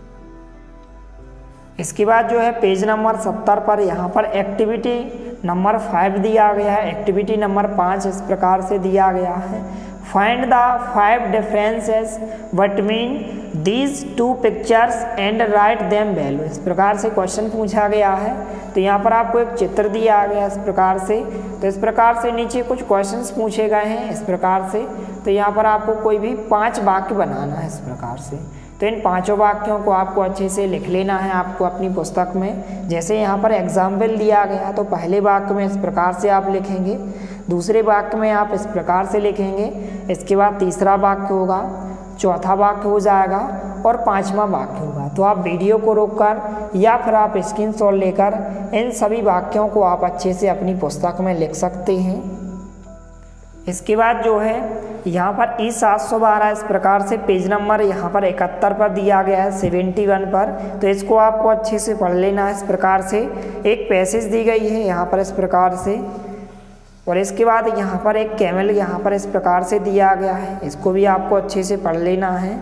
इसके बाद जो है पेज नंबर 70 पर यहाँ पर एक्टिविटी नंबर 5 दिया गया है। एक्टिविटी नंबर 5 इस प्रकार से दिया गया है। Find the 5 differences between these 2 pictures and write them value. इस प्रकार से क्वेश्चन पूछा गया है। तो यहाँ पर आपको एक चित्र दिया गया इस प्रकार से। तो इस प्रकार से नीचे कुछ क्वेश्चंस पूछे गए हैं इस प्रकार से। तो यहाँ पर आपको कोई भी 5 वाक्य बनाना है इस प्रकार से। तो इन पांचों वाक्यों को आपको अच्छे से लिख लेना है आपको अपनी पुस्तक में। जैसे यहाँ पर एग्जाम्पल दिया गया, तो पहले वाक्य में इस प्रकार से आप लिखेंगे, दूसरे वाक्य में आप इस प्रकार से लिखेंगे, इसके बाद तीसरा वाक्य होगा, चौथा वाक्य हो जाएगा और 5वां वाक्य होगा। तो आप वीडियो को रोककर या फिर आप स्क्रीनशॉट लेकर इन सभी वाक्यों को आप अच्छे से अपनी पुस्तक में लिख सकते हैं। इसके बाद जो है यहाँ पर E712 इस प्रकार से पेज नंबर यहाँ पर 71 पर दिया गया है, 71 पर। तो इसको आपको अच्छे से पढ़ लेना है। इस प्रकार से एक पैसेज दी गई है यहाँ पर इस प्रकार से, और इसके बाद यहाँ पर एक कैमल यहाँ पर इस प्रकार से दिया गया है, इसको भी आपको अच्छे से पढ़ लेना है।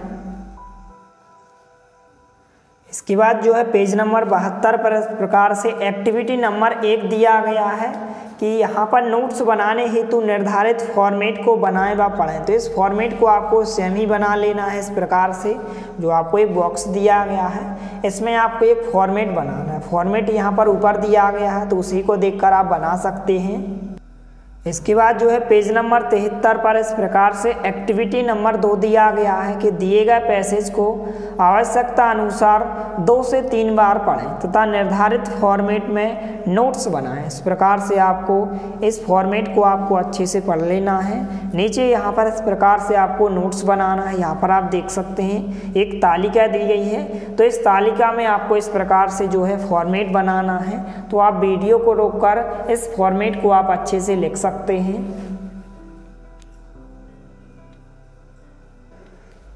इसके बाद जो है पेज नंबर 72 पर इस प्रकार से एक्टिविटी नंबर 1 दिया गया है कि यहाँ पर नोट्स बनाने हेतु निर्धारित फॉर्मेट को बनाएं व पढ़ें। तो इस फॉर्मेट को आपको सेम ही बना लेना है। इस प्रकार से जो आपको एक बॉक्स दिया गया है, इसमें आपको एक फॉर्मेट बनाना है। फॉर्मेट यहाँ पर ऊपर दिया गया है, तो उसी को देखकर आप बना सकते हैं। इसके बाद जो है पेज नंबर 73 पर इस प्रकार से एक्टिविटी नंबर 2 दिया गया है कि दिए गए पैसेज को आवश्यकता अनुसार 2 से 3 बार पढ़ें तथा निर्धारित फॉर्मेट में नोट्स बनाएं। इस प्रकार से आपको इस फॉर्मेट को आपको अच्छे से पढ़ लेना है। नीचे यहाँ पर इस प्रकार से आपको नोट्स बनाना है। यहाँ पर आप देख सकते हैं एक तालिका दी गई है, तो इस तालिका में आपको इस प्रकार से जो है फॉर्मेट बनाना है। तो आप वीडियो को रोककर इस फॉर्मेट को आप अच्छे से लिख सकते हैं।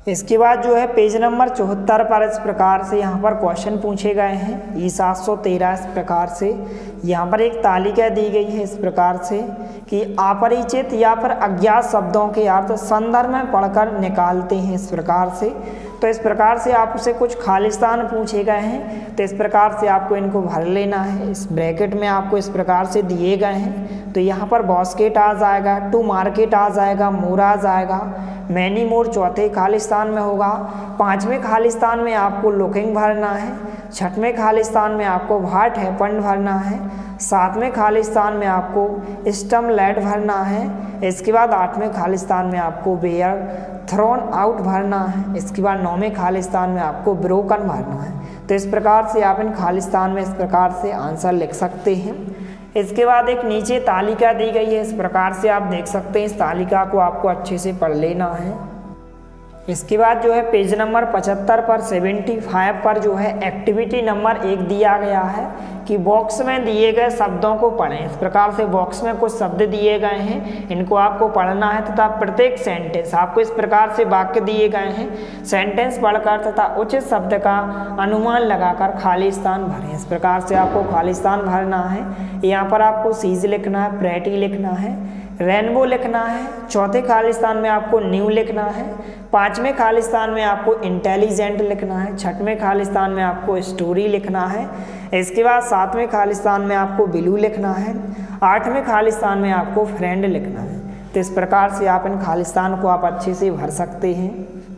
इसके बाद जो है पेज नंबर 74 पर इस प्रकार से यहाँ पर क्वेश्चन पूछे गए हैं। E713 इस प्रकार से यहाँ पर एक तालिका दी गई है इस प्रकार से कि अपरिचित या फिर अज्ञात शब्दों के अर्थ संदर्भ में पढ़कर निकालते हैं इस प्रकार से। तो इस प्रकार से आपसे कुछ खाली स्थान पूछे गए हैं, तो इस प्रकार से आपको इनको भर लेना है। इस ब्रैकेट में आपको इस प्रकार से दिए गए हैं, तो यहाँ पर बास्केट आ जाएगा, टू मार्केट आ जाएगा, मोर आ जाएगा, मैनी मोर चौथे खाली स्थान में होगा। पाँचवें खाली स्थान में आपको लुकिंग भरना है। छठवें खाली स्थान में आपको व्हाट हैपेंड भरना है। सातवें खाली स्थान में आपको स्टम लेट भरना है। इसके बाद आठवें खाली स्थान में आपको वेयर थ्रोन आउट भरना है। इसके बाद नौवें खाली स्थान में आपको ब्रोकन भरना है। तो इस प्रकार से आप इन खाली स्थान में इस प्रकार से आंसर लिख सकते हैं। इसके बाद एक नीचे तालिका दी गई है, इस प्रकार से आप देख सकते हैं। इस तालिका को आपको अच्छे से पढ़ लेना है। इसके बाद जो है पेज नंबर 75 पर 75 पर जो है एक्टिविटी नंबर 1 दिया गया है कि बॉक्स में दिए गए शब्दों को पढ़ें। इस प्रकार से बॉक्स में कुछ शब्द दिए गए हैं, इनको आपको पढ़ना है तथा प्रत्येक सेंटेंस आपको इस प्रकार से वाक्य दिए गए हैं, सेंटेंस पढ़कर तथा उचित शब्द का अनुमान लगाकर खाली स्थान भरें। इस प्रकार से आपको खाली स्थान भरना है। यहाँ पर आपको सीज लिखना है, प्रेटी लिखना है, रेनबो लिखना है। चौथे खाली स्थान में आपको न्यू लिखना है। पाँचवें खाली स्थान में आपको इंटेलिजेंट लिखना है। छठवें खाली स्थान में आपको स्टोरी लिखना है। इसके बाद सातवें खाली स्थान में आपको ब्लू लिखना है। आठवें खाली स्थान में आपको फ्रेंड लिखना है। तो इस प्रकार से आप इन खाली स्थान को आप अच्छे से भर सकते हैं।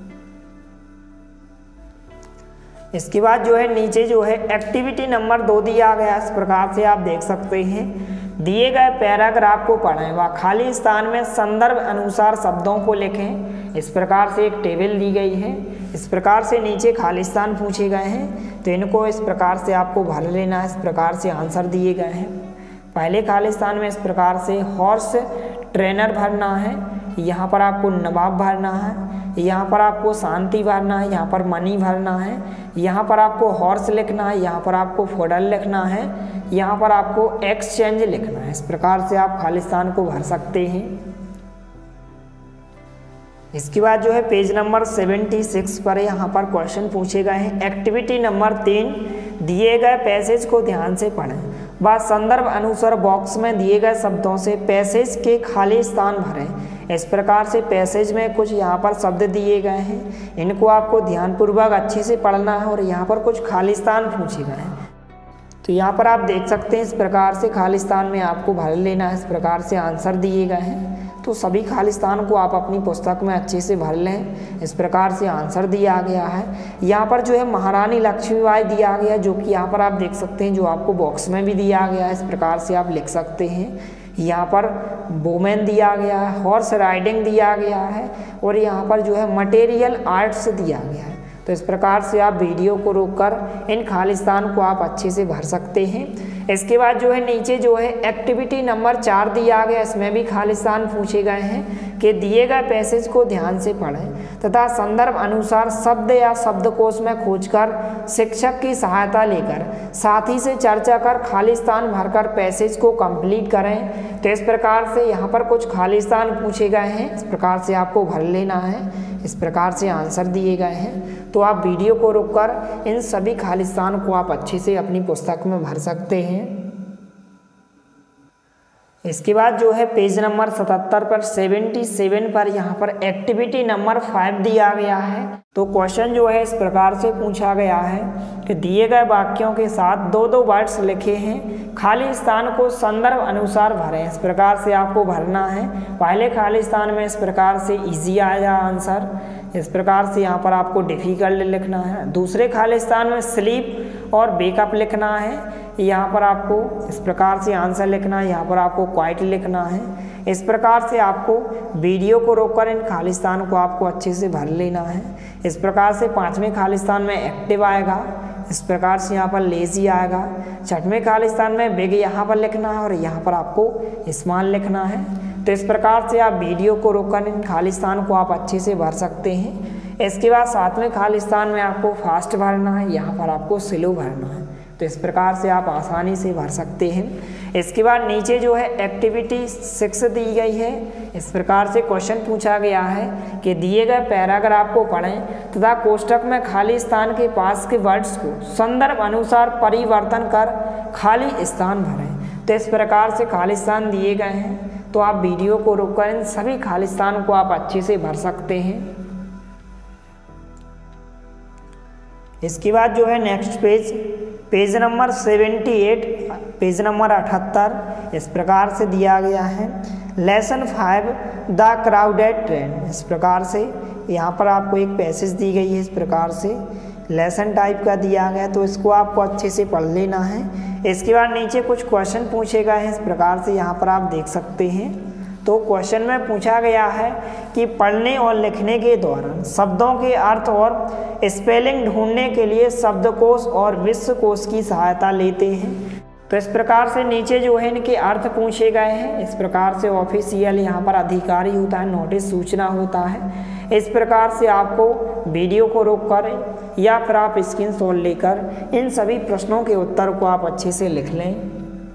इसके बाद जो है नीचे जो है एक्टिविटी नंबर 2 दिया गया, इस प्रकार से आप देख सकते हैं। दिए गए पैराग्राफ को पढ़ें व खाली स्थान में संदर्भ अनुसार शब्दों को लिखें। इस प्रकार से एक टेबल दी गई है। इस प्रकार से नीचे खाली स्थान पूछे गए हैं, तो इनको इस प्रकार से आपको भर लेना है। इस प्रकार से आंसर दिए गए हैं। पहले खाली स्थान में इस प्रकार से हॉर्स ट्रेनर भरना है, यहाँ पर आपको नवाब भरना है, यहाँ पर आपको शांति भरना है, यहाँ पर मनी भरना है, यहाँ पर आपको हॉर्स लिखना है, यहाँ पर आपको फोडल लिखना है, यहाँ पर आपको एक्सचेंज लिखना है। इस प्रकार से आप खाली स्थान को भर सकते हैं। इसके बाद जो है पेज नंबर 76 पर यहाँ पर क्वेश्चन पूछे गए हैं। एक्टिविटी नंबर 3 दिए गए पैसेज को ध्यान से पढ़ें व संदर्भ अनुसार बॉक्स में दिए गए शब्दों से पैसेज के खाली स्थान भरें। इस प्रकार से पैसेज में कुछ यहाँ पर शब्द दिए गए हैं, इनको आपको ध्यानपूर्वक अच्छे से पढ़ना है और यहाँ पर कुछ खाली स्थान पूछे गए हैं। तो यहाँ पर आप देख सकते हैं इस प्रकार से खाली स्थान में आपको भर लेना है। इस प्रकार से आंसर दिए गए हैं, तो सभी खाली स्थान को आप अपनी पुस्तक में अच्छे से भर लें। इस प्रकार से आंसर दिया गया है। यहाँ पर जो है महारानी लक्ष्मीबाई दिया गया, जो कि यहाँ पर आप देख सकते हैं, जो आपको बॉक्स में भी दिया गया है। इस प्रकार से आप लिख सकते हैं। यहाँ पर वोमेन दिया गया है, हॉर्स राइडिंग दिया गया है और यहाँ पर जो है मटेरियल आर्ट्स दिया गया है। तो इस प्रकार से आप वीडियो को रोककर इन खाली स्थान को आप अच्छे से भर सकते हैं। इसके बाद जो है नीचे जो है एक्टिविटी नंबर 4 दिया गया, इसमें भी खाली स्थान पूछे गए हैं कि दिए गए पैसेज को ध्यान से पढ़ें तथा संदर्भ अनुसार शब्द या शब्दकोश में खोजकर शिक्षक की सहायता लेकर साथी से चर्चा कर खाली स्थान भरकर पैसेज को कंप्लीट करें। तो इस प्रकार से यहाँ पर कुछ खाली स्थान पूछे गए हैं, इस प्रकार से आपको भर लेना है। इस प्रकार से आंसर दिए गए हैं। तो आप वीडियो को रोककर इन सभी खाली स्थान को आप अच्छे से अपनी पुस्तक में भर सकते हैं। इसके बाद जो है पेज नंबर 77 पर 77 पर यहाँ पर एक्टिविटी नंबर 5 दिया गया है। तो क्वेश्चन जो है इस प्रकार से पूछा गया है कि दिए गए वाक्यों के साथ 2-2 वर्ड्स लिखे हैं, खाली स्थान को संदर्भ अनुसार भरें। इस प्रकार से आपको भरना है। पहले खाली स्थान में इस प्रकार से इजी आएगा आंसर, इस प्रकार से यहाँ पर आपको डिफ़िकल्ट लिखना है। दूसरे खाली स्थान में स्लीप और वेकअप लिखना है, यहाँ पर आपको इस प्रकार से आंसर लिखना है, यहाँ पर आपको क्वाइट लिखना है। इस प्रकार से आपको वीडियो को रोककर इन खाली स्थान को आपको अच्छे से भर लेना है। इस प्रकार से 5वें खाली स्थान में एक्टिव आएगा, इस प्रकार से यहाँ पर लेजी आएगा। 6वें खाली स्थान में बिग यहाँ पर लिखना है और यहाँ पर आपको स्मॉल लिखना है। तो इस प्रकार से आप वीडियो को रोककर इन खाली स्थान को आप अच्छे से भर सकते हैं। इसके बाद 7वें खाली स्थान में आपको फास्ट भरना है, यहाँ पर आपको स्लो भरना है। तो इस प्रकार से आप आसानी से भर सकते हैं। इसके बाद नीचे जो है एक्टिविटी 6 दी गई है। इस प्रकार से क्वेश्चन पूछा गया है कि दिए गए पैराग्राफ को पढ़ें तथा कोष्ठक में खाली स्थान के पास के वर्ड्स को संदर्भ अनुसार परिवर्तन कर खाली स्थान भरें। तो इस प्रकार से खाली स्थान दिए गए हैं, तो आप वीडियो को रोककर इन सभी खाली स्थान को आप अच्छे से भर सकते हैं। इसके बाद जो है next page number 78, page number 78 इस प्रकार से दिया गया है। Lesson 5 the crowded train. इस प्रकार से यहाँ पर आपको एक पैसेज दी गई है, इस प्रकार से लेसन टाइप का दिया गया, तो इसको आपको अच्छे से पढ़ लेना है। इसके बाद नीचे कुछ क्वेश्चन पूछे गए हैं, इस प्रकार से यहाँ पर आप देख सकते हैं। तो क्वेश्चन में पूछा गया है कि पढ़ने और लिखने के दौरान शब्दों के अर्थ और स्पेलिंग ढूंढने के लिए शब्दकोश और विश्वकोश की सहायता लेते हैं। तो इस प्रकार से नीचे जो है इनके अर्थ पूछे गए हैं। इस प्रकार से ऑफिशियल यहाँ पर अधिकारी होता है, नोटिस सूचना होता है। इस प्रकार से आपको वीडियो को रोककर या फिर आप स्क्रीनशॉट लेकर इन सभी प्रश्नों के उत्तर को आप अच्छे से लिख लें।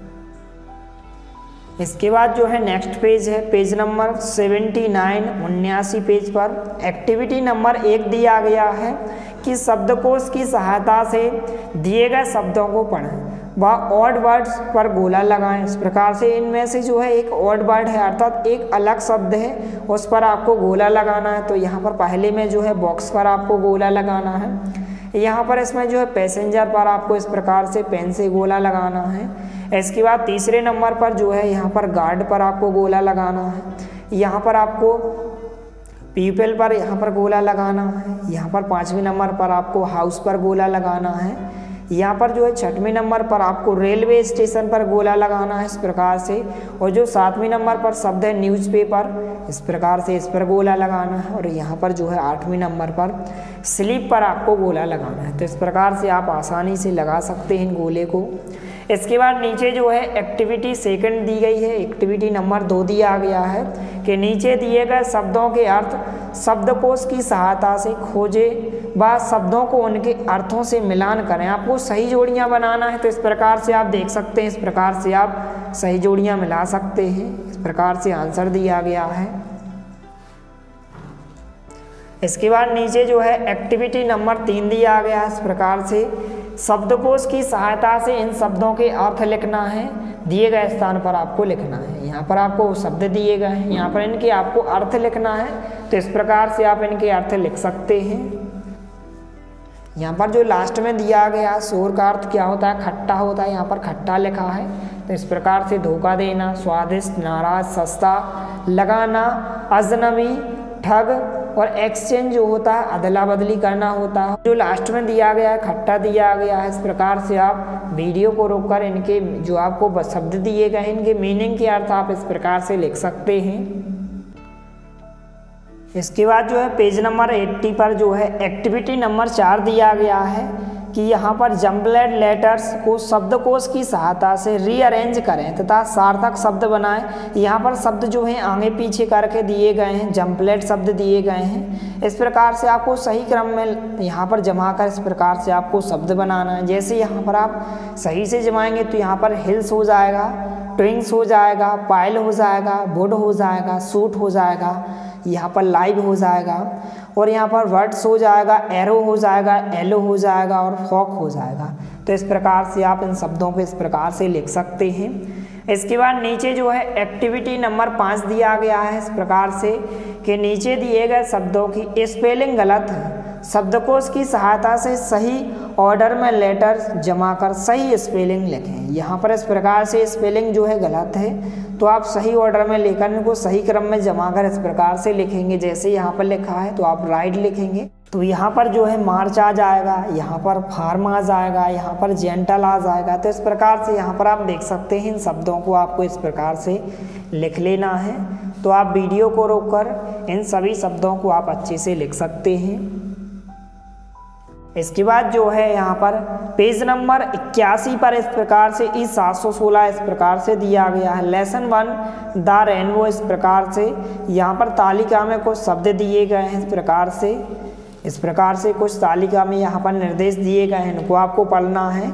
इसके बाद जो है नेक्स्ट पेज है, पेज नंबर 79 79 पेज पर एक्टिविटी नंबर 1 दिया गया है कि शब्दकोश की सहायता से दिए गए शब्दों को पढ़ें व ऑड वर्ड्स पर गोला लगाएं। इस प्रकार से इनमें से जो है एक ऑड वर्ड है, अर्थात एक अलग शब्द है, उस पर आपको गोला लगाना है। तो यहाँ पर पहले में जो है बॉक्स पर आपको गोला लगाना है। यहाँ पर इसमें जो है पैसेंजर पर आपको इस प्रकार से पेन से गोला लगाना है। इसके बाद तीसरे नंबर पर जो है यहाँ पर गार्ड पर आपको गोला लगाना है। यहाँ पर आपको पीपल पर यहाँ पर गोला लगाना है। यहाँ पर 5वें नंबर पर आपको हाउस पर गोला लगाना है। यहाँ पर जो है 6वें नंबर पर आपको रेलवे स्टेशन पर गोला लगाना है, इस प्रकार से। और जो 7वें नंबर पर शब्द है न्यूज़पेपर, इस प्रकार से इस पर गोला लगाना है। और यहाँ पर जो है 8वें नंबर पर स्लीप पर आपको गोला लगाना है। तो इस प्रकार से आप आसानी से लगा सकते हैं इन गोले को। इसके बाद नीचे जो है एक्टिविटी 2 दी गई है। एक्टिविटी नंबर 2 दिया गया है कि नीचे दिए गए शब्दों के अर्थ शब्दकोश की सहायता से खोजें व शब्दों को उनके अर्थों से मिलान करें। आपको सही जोड़ियां बनाना है। तो इस प्रकार से आप देख सकते हैं, इस प्रकार से आप सही जोड़ियां मिला सकते हैं। इस प्रकार से आंसर दिया गया है। इसके बाद नीचे जो है एक्टिविटी नंबर 3 दिया गया है। इस प्रकार से शब्दकोश की सहायता से इन शब्दों के अर्थ लिखना है, दिए गए स्थान पर आपको लिखना है। यहाँ पर आपको शब्द दिए गए हैं, यहाँ पर इनके आपको अर्थ लिखना है। तो इस प्रकार से आप इनके अर्थ लिख सकते हैं। यहाँ पर जो लास्ट में दिया गया शोर का अर्थ क्या होता है, खट्टा होता है। यहाँ पर खट्टा लिखा है। तो इस प्रकार से धोखा देना, स्वादिष्ट, नाराज, सस्ता, लगाना, अजनबी, ठग और एक्सचेंज जो होता है अदला बदली करना होता है। जो लास्ट में दिया गया है खट्टा दिया गया है। इस प्रकार से आप वीडियो को रोककर इनके जो आपको शब्द दिए गए हैं इनके मीनिंग के अर्थ आप इस प्रकार से लिख सकते हैं। इसके बाद जो है पेज नंबर 80 पर जो है एक्टिविटी नंबर 4 दिया गया है कि यहाँ पर जम्पलेट लेटर्स को शब्दकोश की सहायता से रीअरेंज करें तथा सार्थक शब्द बनाएं। यहाँ पर शब्द जो हैं आगे पीछे करके दिए गए हैं, जम्पलेट शब्द दिए गए हैं। इस प्रकार से आपको सही क्रम में यहाँ पर जमा कर इस प्रकार से आपको शब्द बनाना है। जैसे यहाँ पर आप सही से जमाएंगे तो यहाँ पर हिल्स हो जाएगा, ट्विंग्स हो जाएगा, पाइल हो जाएगा, वुड हो जाएगा, सूट हो जाएगा, यहाँ पर लाइव हो जाएगा और यहाँ पर वर्ड्स हो जाएगा, एरो हो जाएगा, एलो हो जाएगा और फॉक हो जाएगा। तो इस प्रकार से आप इन शब्दों को इस प्रकार से लिख सकते हैं। इसके बाद नीचे जो है एक्टिविटी नंबर 5 दिया गया है इस प्रकार से कि नीचे दिए गए शब्दों की स्पेलिंग गलत है, शब्दकोश की सहायता से सही ऑर्डर में लेटर्स जमा कर सही स्पेलिंग लिखें। यहाँ पर इस प्रकार से स्पेलिंग जो है गलत है तो आप सही ऑर्डर में लेकर इनको सही क्रम में जमा कर इस प्रकार से लिखेंगे। जैसे यहाँ पर लिखा है तो आप राइट लिखेंगे तो यहाँ पर जो है मार्च आ जाएगा, यहाँ पर फार्म आ जाएगा, यहाँ पर जेंटल आ जाएगा। तो इस प्रकार से यहाँ पर आप देख सकते हैं इन शब्दों को आपको इस प्रकार से लिख लेना है। तो आप वीडियो को रोककर इन सभी शब्दों को आप अच्छे से लिख सकते हैं। इसके बाद जो है यहाँ पर पेज नंबर 81 पर इस प्रकार से E716 इस प्रकार से दिया गया है। लेसन 1 द रेनबो इस प्रकार से यहाँ पर तालिका में कुछ शब्द दिए गए हैं। इस प्रकार से कुछ तालिका में यहाँ पर निर्देश दिए गए हैं, इनको आपको पढ़ना है।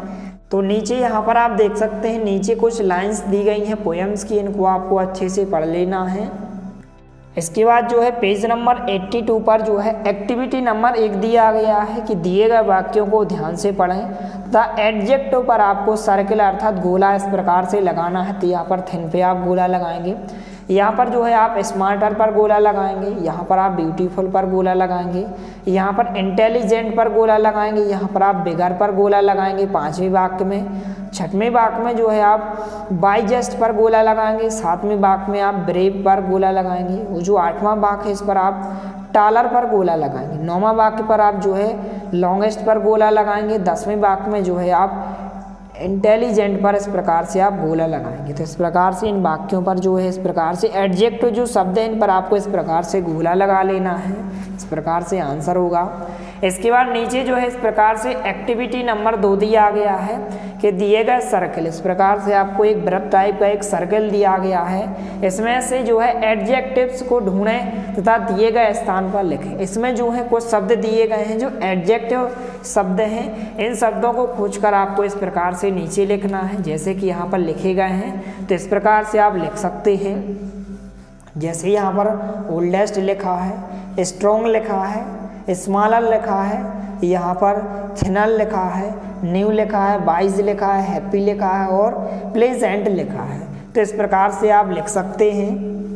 तो नीचे यहाँ पर आप देख सकते हैं, नीचे कुछ लाइंस दी गई हैं पोएम्स की, इनको आपको अच्छे से पढ़ लेना है। इसके बाद जो है पेज नंबर 82 पर जो है एक्टिविटी नंबर 1 दिया गया है कि दिए गए वाक्यों को ध्यान से पढ़ें तथा एडजेक्टिव पर आपको सर्किल अर्थात गोला इस प्रकार से लगाना है। तो यहाँ पर थिन पे आप गोला लगाएंगे, यहाँ पर जो है आप स्मार्टर पर गोला लगाएंगे, यहाँ पर आप ब्यूटीफुल पर गोला लगाएंगे, यहाँ पर इंटेलिजेंट पर गोला लगाएंगे, यहाँ पर आप बिगर पर गोला लगाएंगे 5वें वाक्य में। 6वें वाक्य में जो है आप बाई जस्ट पर गोला लगाएंगे, 7वें वाक्य में आप ब्रेव पर गोला लगाएंगे, वो जो 8वां वाक्य है इस पर आप टालर पर गोला लगाएंगे, 9वां वाक्य पर आप जो है लॉन्गेस्ट पर गोला लगाएंगे, 10वें वाक्य में जो है आप इंटेलिजेंट पर इस प्रकार से आप गोला लगाएंगे। तो इस प्रकार से इन वाक्यों पर जो है इस प्रकार से एडजेक्टिव जो शब्द है इन पर आपको इस प्रकार से गोला लगा लेना है। इस प्रकार से आंसर होगा। इसके बाद नीचे जो है इस प्रकार से एक्टिविटी नंबर 2 दिया गया है कि दिए गए सर्कल, इस प्रकार से आपको एक वृत्त टाइप का एक सर्कल दिया गया है, इसमें से जो है एडजेक्टिव्स को ढूंढें तथा दिए गए स्थान पर लिखें। इसमें जो है कुछ शब्द दिए गए हैं जो एडजेक्टिव शब्द हैं, इन शब्दों को खोजकर आपको इस प्रकार से नीचे लिखना है, जैसे कि यहाँ पर लिखे गए हैं। तो इस प्रकार से आप लिख सकते हैं, जैसे यहाँ पर ओल्डेस्ट लिखा है, स्ट्रॉन्ग लिखा है, स्मॉलर लिखा है, यहाँ पर थिनर लिखा है, न्यू लिखा है, वाइज लिखा है, हैप्पी लिखा है और प्लेजेंट लिखा है। तो इस प्रकार से आप लिख सकते हैं।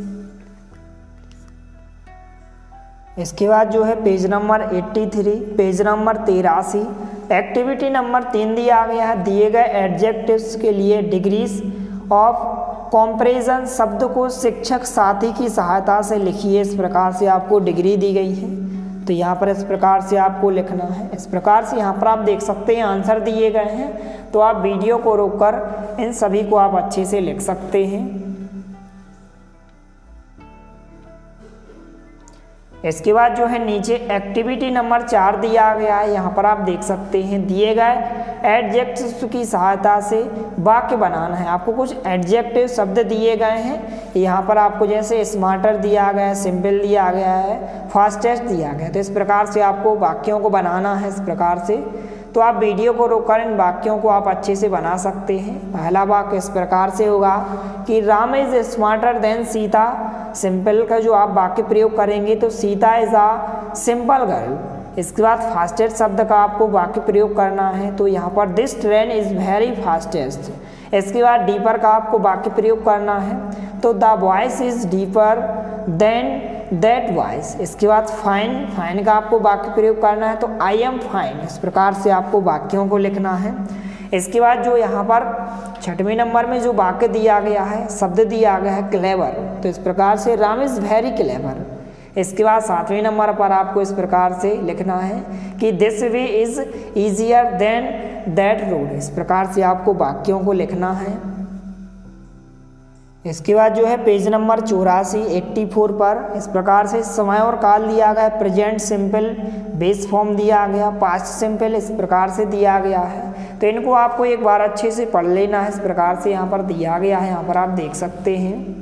इसके बाद जो है page number 83, page number 83, activity number 3 दिया गया है, दिए गए एडजेक्टिव्स के लिए डिग्रीज ऑफ कंपैरिजन शब्द को शिक्षक साथी की सहायता से लिखिए। इस प्रकार से आपको डिग्री दी गई है, तो यहाँ पर इस प्रकार से आपको लिखना है। इस प्रकार से यहाँ पर आप देख सकते हैं आंसर दिए गए हैं, तो आप वीडियो को रोककर इन सभी को आप अच्छे से लिख सकते हैं। इसके बाद जो है नीचे एक्टिविटी नंबर 4 दिया गया है, यहाँ पर आप देख सकते हैं दिए गए एडजेक्टिव्स की सहायता से वाक्य बनाना है। आपको कुछ एडजेक्टिव शब्द दिए गए हैं, यहाँ पर आपको जैसे स्मार्टर दिया गया है, सिंपल दिया गया है, फास्टेस्ट दिया गया है। तो इस प्रकार से आपको वाक्यों को बनाना है। इस प्रकार से तो आप वीडियो को रोककर इन वाक्यों को आप अच्छे से बना सकते हैं। पहला वाक्य इस प्रकार से होगा कि Ram is smarter than Sita. Simple का जो आप वाक्य प्रयोग करेंगे तो Sita is a simple girl. इसके बाद फास्टेस्ट शब्द का आपको वाक्य प्रयोग करना है, तो यहाँ पर this train is very fastest. इसके बाद डीपर का आपको वाक्य प्रयोग करना है, तो the voice is deeper than that voice. इसके बाद फाइन, फाइन का आपको वाक्य प्रयोग करना है, तो आई एम फाइन। इस प्रकार से आपको वाक्यों को लिखना है। इसके बाद जो यहाँ पर 6वें नंबर में जो वाक्य दिया गया है, शब्द दिया गया है क्लेवर, तो इस प्रकार से राम इज़ वेरी क्लेवर। इसके बाद 7वें नंबर पर आपको इस प्रकार से लिखना है कि this way is easier than that road. इस प्रकार से आपको वाक्यों को लिखना है। इसके बाद जो है पेज नंबर 84 84 पर इस प्रकार से समय और काल दिया गया, प्रेजेंट सिंपल बेस फॉर्म दिया गया, पास्ट सिंपल इस प्रकार से दिया गया है। तो इनको आपको एक बार अच्छे से पढ़ लेना है। इस प्रकार से यहाँ पर दिया गया है, यहाँ पर आप देख सकते हैं।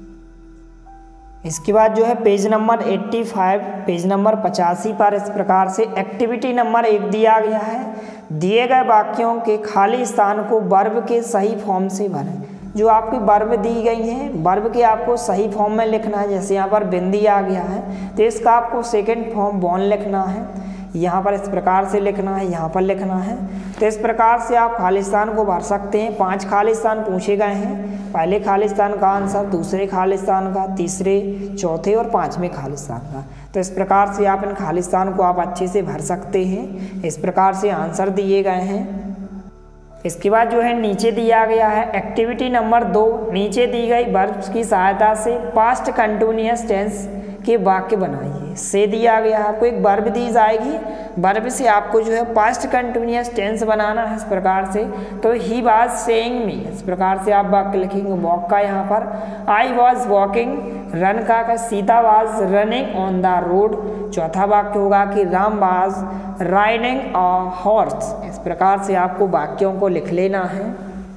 इसके बाद जो है पेज नंबर 85 पेज नंबर 85 पर इस प्रकार से एक्टिविटी नंबर 1 दिया गया है, दिए गए वाक्यों के खाली स्थान को वर्ब के सही फॉर्म से भरें। जो आपकी वर्ब दी गई हैं, वर्ब के आपको सही फॉर्म में लिखना है। जैसे यहाँ पर बिंदी आ गया है, तो इसका आपको सेकंड फॉर्म बॉन लिखना है, यहाँ पर इस प्रकार से लिखना है, यहाँ पर लिखना है। तो इस प्रकार से आप खालिस्तान को भर सकते हैं। 5 खालिस्तान पूछे गए हैं, पहले खालिस्तान का आंसर, दूसरे खालिस्तान का, तीसरे, चौथे और 5वें खालिस्तान का। तो इस प्रकार से आप इन खालिस्तान को आप अच्छे से भर सकते हैं। इस प्रकार से आंसर दिए गए हैं। इसके बाद जो है नीचे दिया गया है एक्टिविटी नंबर 2, नीचे दी गई वर्ब्स की सहायता से पास्ट कंटिन्यूअस टेंस के वाक्य बनाइए। से दिया गया है, आपको एक वर्ब दी जाएगी, वर्ब से आपको जो है पास्ट कंटिन्यूअस टेंस बनाना है। इस प्रकार से तो ही वाज सेइंग मी, इस प्रकार से आप वाक्य लिखेंगे। वॉक का यहाँ पर आई वॉज वॉकिंग, रन का Sita was running on the road. चौथा वाक्य होगा कि Ram was riding a horse. इस प्रकार से आपको वाक्यों को लिख लेना है।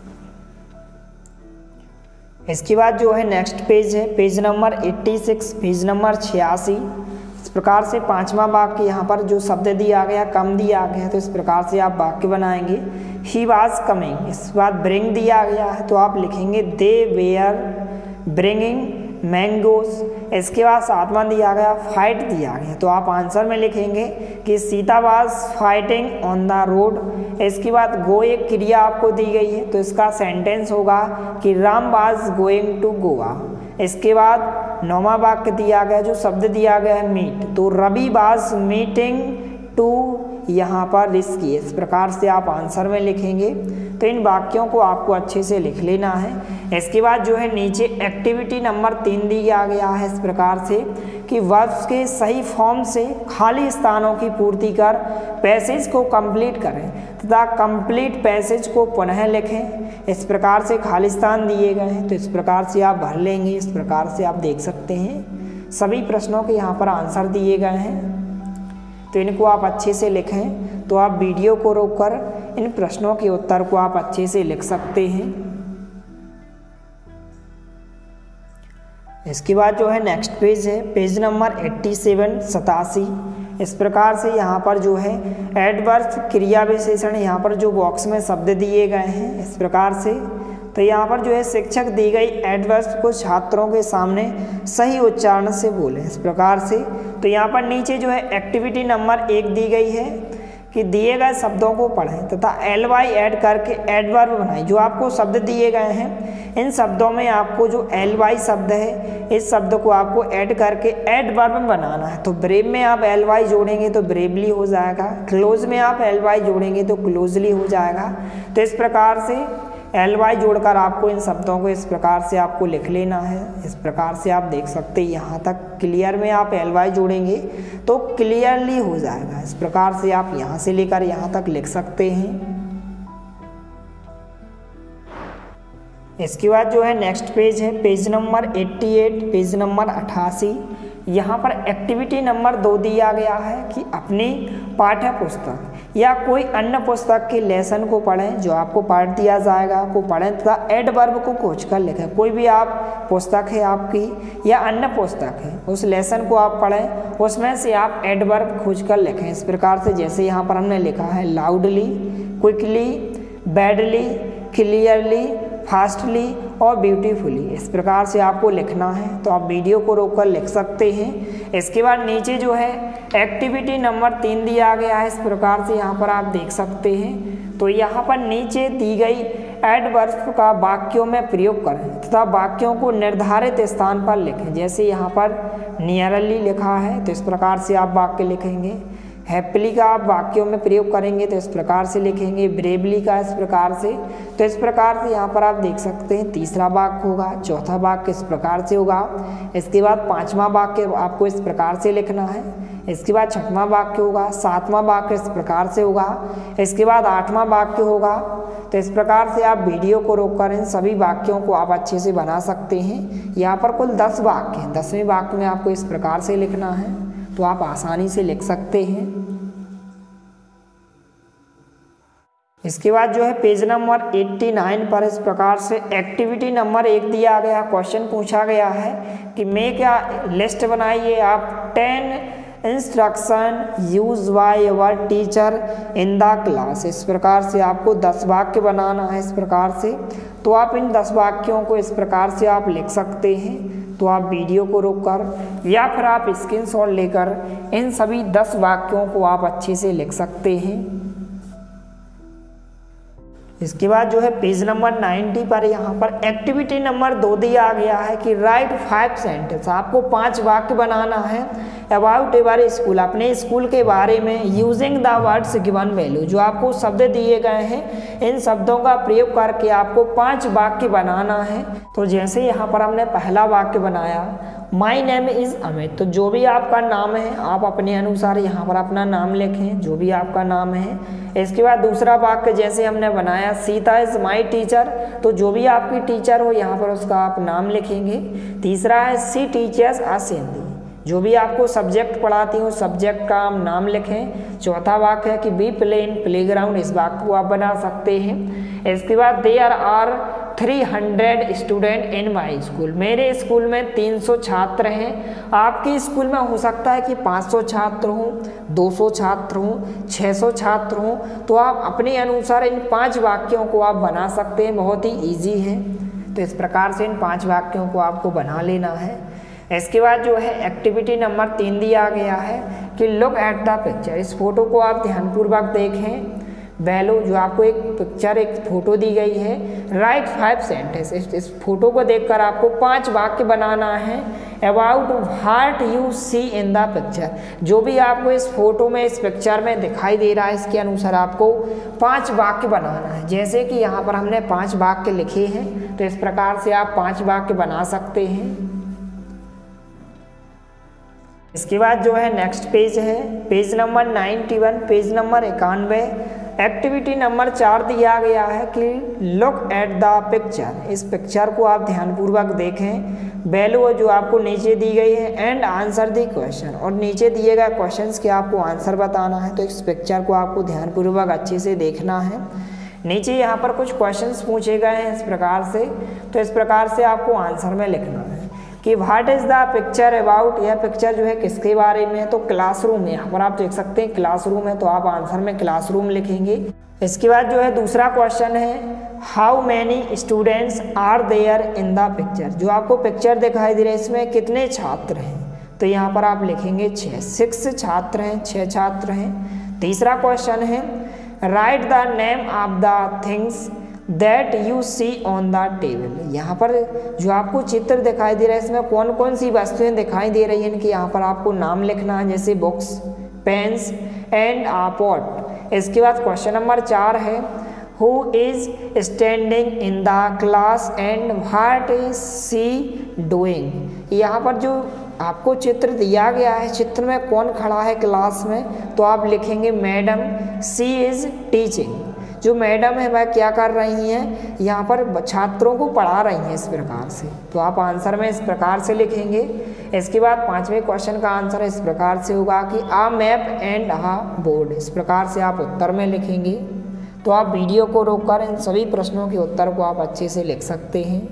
इसके बाद जो है नेक्स्ट पेज है पेज नंबर 86 पेज नंबर 86। इस प्रकार से 5वां वाक्य यहाँ पर जो शब्द दिया गया कम दिया गया है, तो इस प्रकार से आप वाक्य बनाएंगे। ही वाज कमिंग, इसके बाद ब्रिंग दिया गया है तो आप लिखेंगे दे वेयर ब्रिंगिंग मैंगोज। इसके बाद सातवां दिया गया फाइट दिया गया तो आप आंसर में लिखेंगे कि Sita was fighting on the road. इसके बाद गो एक क्रिया आपको दी गई है तो इसका सेंटेंस होगा कि Ram was going to Goa. इसके बाद नौवां वाक्य दिया गया जो शब्द दिया गया है मीट, तो रवि वाज मीटिंग टू यहाँ पर रिस्की। इस प्रकार से आप आंसर में लिखेंगे। तो इन वाक्यों को आपको अच्छे से लिख लेना है। इसके बाद जो है नीचे एक्टिविटी नंबर 3 दिया गया है इस प्रकार से कि वर्ब्स के सही फॉर्म से खाली स्थानों की पूर्ति कर पैसेज को कंप्लीट करें तथा कंप्लीट पैसेज को पुनः लिखें। इस प्रकार से खाली स्थान दिए गए हैं तो इस प्रकार से आप भर लेंगे। इस प्रकार से आप देख सकते हैं सभी प्रश्नों के यहाँ पर आंसर दिए गए हैं तो इनको आप अच्छे से लिखें। तो आप वीडियो को रोककर इन प्रश्नों के उत्तर को आप अच्छे से लिख सकते हैं। इसके बाद जो है नेक्स्ट पेज है पेज नंबर 87 इस प्रकार से यहाँ पर जो है एडवर्ब क्रिया विशेषण यहाँ पर जो बॉक्स में शब्द दिए गए हैं इस प्रकार से। तो यहाँ पर जो है शिक्षक दी गई एडवर्ब को छात्रों के सामने सही उच्चारण से बोलें इस प्रकार से। तो यहाँ पर नीचे जो है एक्टिविटी नंबर 1 दी गई है कि दिए गए शब्दों को पढ़ें तथा ly ऐड करके एडवर्ब बनाएं। जो आपको शब्द दिए गए हैं इन शब्दों में आपको जो ly शब्द है इस शब्द को आपको ऐड करके एडवर्ब बनाना है। तो ब्रेव में आप ly जोड़ेंगे तो ब्रेवली हो जाएगा, क्लोज में आप ly जोड़ेंगे तो क्लोजली हो जाएगा। तो इस प्रकार से ly जोड़कर आपको इन शब्दों को इस प्रकार से आपको लिख लेना है। इस प्रकार से आप देख सकते हैं यहाँ तक क्लियर में आप ly जोड़ेंगे तो क्लियरली हो जाएगा। इस प्रकार से आप यहाँ से लेकर यहाँ तक लिख सकते हैं। इसके बाद जो है नेक्स्ट पेज है पेज नंबर 88 पेज नंबर 88। यहाँ पर एक्टिविटी नंबर 2 दिया गया है कि अपनी पाठ्य पुस्तक या कोई अन्य पुस्तक के लेसन को पढ़ें। जो आपको पाठ दिया जाएगा को पढ़ें तथा एडवर्ब को खोजकर लिखें। कोई भी आप पुस्तक है आपकी या अन्य पुस्तक है उस लेसन को आप पढ़ें उसमें से आप एडवर्ब खोजकर लिखें। इस प्रकार से जैसे यहाँ पर हमने लिखा है loudly, quickly, badly, clearly, fastly और ब्यूटीफुली। इस प्रकार से आपको लिखना है तो आप वीडियो को रोककर लिख सकते हैं। इसके बाद नीचे जो है एक्टिविटी नंबर 3 दिया गया है इस प्रकार से यहाँ पर आप देख सकते हैं। तो यहाँ पर नीचे दी गई एडवर्ब का वाक्यों में प्रयोग करें तथा वाक्यों को निर्धारित स्थान पर लिखें। जैसे यहाँ पर नियरली लिखा है तो इस प्रकार से आप वाक्य लिखेंगे। हैप्पीली का आप वाक्यों में प्रयोग करेंगे तो इस प्रकार से लिखेंगे। ब्रेवली का इस प्रकार से। तो इस प्रकार से यहाँ पर आप देख सकते हैं तीसरा वाक्य होगा, चौथा वाक्य इस प्रकार से होगा। इसके बाद पांचवा वाक्य आपको इस प्रकार से लिखना है। इसके बाद छठवां वाक्य होगा, सातवां वाक्य इस प्रकार से होगा। इसके बाद आठवां वाक्य होगा। तो इस प्रकार से आप वीडियो को रोककर इन सभी वाक्यों को आप अच्छे से बना सकते हैं। यहाँ पर कुल 10 वाक्य हैं। 10वें वाक्य में आपको इस प्रकार से लिखना है तो आप आसानी से लिख सकते हैं। इसके बाद जो है पेज नंबर 89 पर इस प्रकार से एक्टिविटी नंबर 1 दिया गया, क्वेश्चन पूछा गया है कि मैं क्या लिस्ट बनाइए आप 10 instruction use by your teacher in the class. इस प्रकार से आपको 10 वाक्य बनाना है इस प्रकार से। तो आप इन 10 वाक्यों को इस प्रकार से आप लिख सकते हैं। तो आप वीडियो को रोककर या फिर आप स्क्रीनशॉट लेकर इन सभी 10 वाक्यों को आप अच्छे से लिख सकते हैं। इसके बाद जो है पेज नंबर 90 पर यहाँ पर एक्टिविटी नंबर 2 दिया गया है कि राइट 5 सेंटेंस। आपको 5 वाक्य बनाना है अबाउट योर स्कूल, अपने स्कूल के बारे में, using the words given value. जो आपको शब्द दिए गए हैं इन शब्दों का प्रयोग करके आपको 5 वाक्य बनाना है। तो जैसे यहाँ पर हमने पहला वाक्य बनाया माई नेम इज़ अमित। तो जो भी आपका नाम है आप अपने अनुसार यहाँ पर अपना नाम लिखें जो भी आपका नाम है। इसके बाद दूसरा वाक्य जैसे हमने बनाया सीता इज़ माई टीचर। तो जो भी आपकी टीचर हो यहाँ पर उसका आप नाम लिखेंगे। तीसरा है सी टीचर्स अस हिंदी। जो भी आपको सब्जेक्ट पढ़ाती हूँ सब्जेक्ट का आप नाम लिखें। चौथा वाक्य है कि बी प्ले इन प्लेग्राउंड। इस वाक्य को आप बना सकते हैं। इसके बाद there are 300 student in my school. मेरे स्कूल में 300 छात्र हैं। आपके स्कूल में हो सकता है कि 500 छात्र हों, 200 छात्र हों, 600 छात्र हों। तो आप अपने अनुसार इन 5 वाक्यों को आप बना सकते हैं, बहुत ही ईजी है। तो इस प्रकार से इन 5 वाक्यों को आपको बना लेना है। इसके बाद जो है एक्टिविटी नंबर 3 दिया गया है कि लुक एट द पिक्चर। इस फोटो को आप ध्यानपूर्वक देखें। वैल्यू जो आपको एक पिक्चर, एक फोटो दी गई है। Right 5 sentence. इस फोटो को देखकर आपको 5 वाक्य बनाना है about what you see in the picture. जो भी आपको इस फोटो में, इस पिक्चर में दिखाई दे रहा है, इसके अनुसार आपको 5 वाक्य बनाना है। जैसे कि यहाँ पर हमने 5 वाक्य लिखे हैं, तो इस प्रकार से आप 5 वाक्य बना सकते हैं। इसके बाद जो है नेक्स्ट पेज है, page number 91, page number 91। Activity number 4 दिया गया है कि लुक एट द पिक्चर। इस पिक्चर को आप ध्यानपूर्वक देखें। वैल्यू जो आपको नीचे दी गई है एंड आंसर दी क्वेश्चन, और नीचे दिए गए क्वेश्चंस के आपको आंसर बताना है। तो इस पिक्चर को आपको ध्यानपूर्वक अच्छे से देखना है। नीचे यहाँ पर कुछ क्वेश्चंस पूछे गए हैं इस प्रकार से, तो इस प्रकार से आपको आंसर में लिखना है कि what is the picture about. यह पिक्चर जो है किसके बारे में है, तो क्लासरूम है। यहाँ पर आप देख सकते हैं क्लासरूम है, तो आप आंसर में क्लासरूम लिखेंगे। इसके बाद जो है दूसरा क्वेश्चन है how many students are there in the picture. जो आपको पिक्चर दिखाई दे रहा है, इसमें कितने छात्र हैं, तो यहाँ पर आप लिखेंगे 6 छात्र हैं, 6 छात्र हैं। तीसरा क्वेश्चन है write the name of the things that you see on the table. यहाँ पर जो आपको चित्र दिखाई दे रहा है, इसमें कौन कौन सी वस्तुएं दिखाई दे रही हैं, इनकी यहाँ पर आपको नाम लिखना है, जैसे books, pens and a pot. इसके बाद क्वेश्चन नंबर 4 है who is standing in the class and what is she doing. यहाँ पर जो आपको चित्र दिया गया है, चित्र में कौन खड़ा है क्लास में, तो आप लिखेंगे मैडम, सी इज टीचिंग। जो मैडम है वह क्या कर रही हैं, यहाँ पर छात्रों को पढ़ा रही हैं, इस प्रकार से। तो आप आंसर में इस प्रकार से लिखेंगे। इसके बाद 5वें क्वेश्चन का आंसर इस प्रकार से होगा कि a map and a board. इस प्रकार से आप उत्तर में लिखेंगे। तो आप वीडियो को रोककर इन सभी प्रश्नों के उत्तर को आप अच्छे से लिख सकते हैं।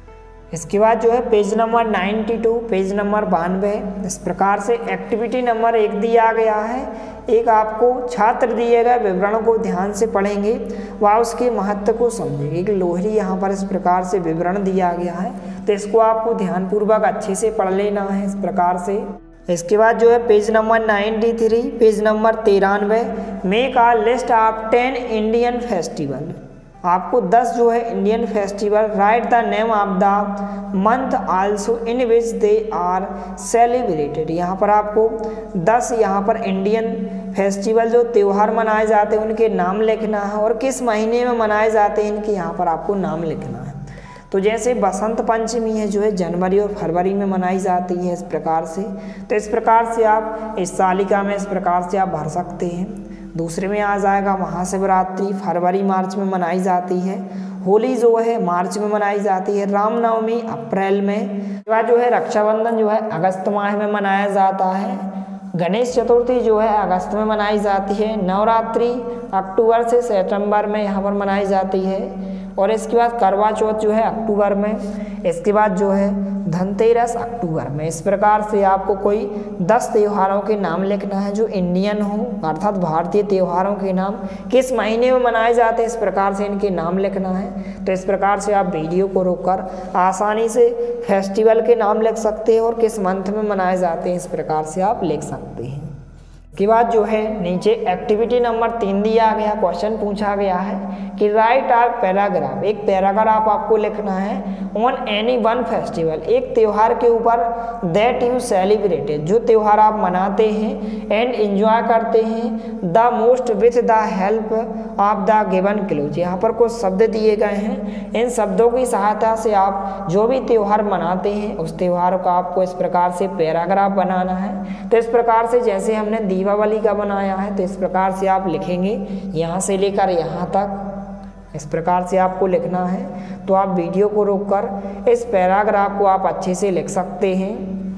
इसके बाद जो है पेज नंबर 92, पेज नंबर 92। इस प्रकार से एक्टिविटी नंबर 1 दिया गया है। एक आपको छात्र दिए गए विवरण को ध्यान से पढ़ेंगे व उसके महत्व को समझेंगे। एक लोहरी यहाँ पर इस प्रकार से विवरण दिया गया है, तो इसको आपको ध्यानपूर्वक अच्छे से पढ़ लेना है इस प्रकार से। इसके बाद जो है page number 93, page number 93, make a list of 10 Indian festival. आपको 10 जो है Indian festival, write the name of the month also in which they are celebrated. यहाँ पर आपको 10 यहाँ पर इंडियन फेस्टिवल जो त्यौहार मनाए जाते हैं उनके नाम लिखना है, और किस महीने में मनाए जाते हैं इनके यहाँ पर आपको नाम लिखना है। तो जैसे बसंत पंचमी है जो है जनवरी और फरवरी में मनाई जाती है, इस प्रकार से। तो इस प्रकार से आप इस तालिका में इस प्रकार से आप भर सकते हैं। दूसरे में आ जाएगा महाशिवरात्रि, फरवरी मार्च में मनाई जाती है। होली जो है मार्च में मनाई जाती है। रामनवमी अप्रैल में। इसके बाद जो है रक्षाबंधन जो है अगस्त माह में मनाया जाता है। गणेश चतुर्थी जो है अगस्त में मनाई जाती है। नवरात्रि अक्टूबर से सितंबर में यहाँ पर मनाई जाती है। और इसके बाद करवा चौथ जो है अक्टूबर में। इसके बाद जो है धनतेरस अक्टूबर में। इस प्रकार से आपको कोई 10 त्योहारों के नाम लिखना है जो इंडियन हो, अर्थात भारतीय त्योहारों के नाम किस महीने में मनाए जाते हैं, इस प्रकार से इनके नाम लिखना है। तो इस प्रकार से आप वीडियो को रोककर आसानी से फेस्टिवल के नाम लिख सकते हैं और किस मंथ में मनाए जाते हैं, इस प्रकार से आप लिख सकते हैं। के बाद जो है नीचे एक्टिविटी नंबर 3 दिया गया, क्वेश्चन पूछा गया है कि राइट आ पैराग्राफ। एक पैराग्राफ आपको लिखना है ऑन एनी वन फेस्टिवल, एक त्यौहार के ऊपर, दैट यू सेलिब्रेटेड, जो त्यौहार आप मनाते हैं, एंड एंजॉय करते हैं, the most with the help of the given clues. यहाँ पर कुछ शब्द दिए गए हैं, इन शब्दों की सहायता से आप जो भी त्यौहार मनाते हैं उस त्यौहार का आपको इस प्रकार से पैराग्राफ बनाना है। तो इस प्रकार से जैसे हमने दीपावली का बनाया है, तो इस प्रकार से आप लिखेंगे यहाँ से लेकर यहाँ तक, इस प्रकार से आपको लिखना है। तो आप वीडियो को रोककर इस पैराग्राफ को आप अच्छे से लिख सकते हैं।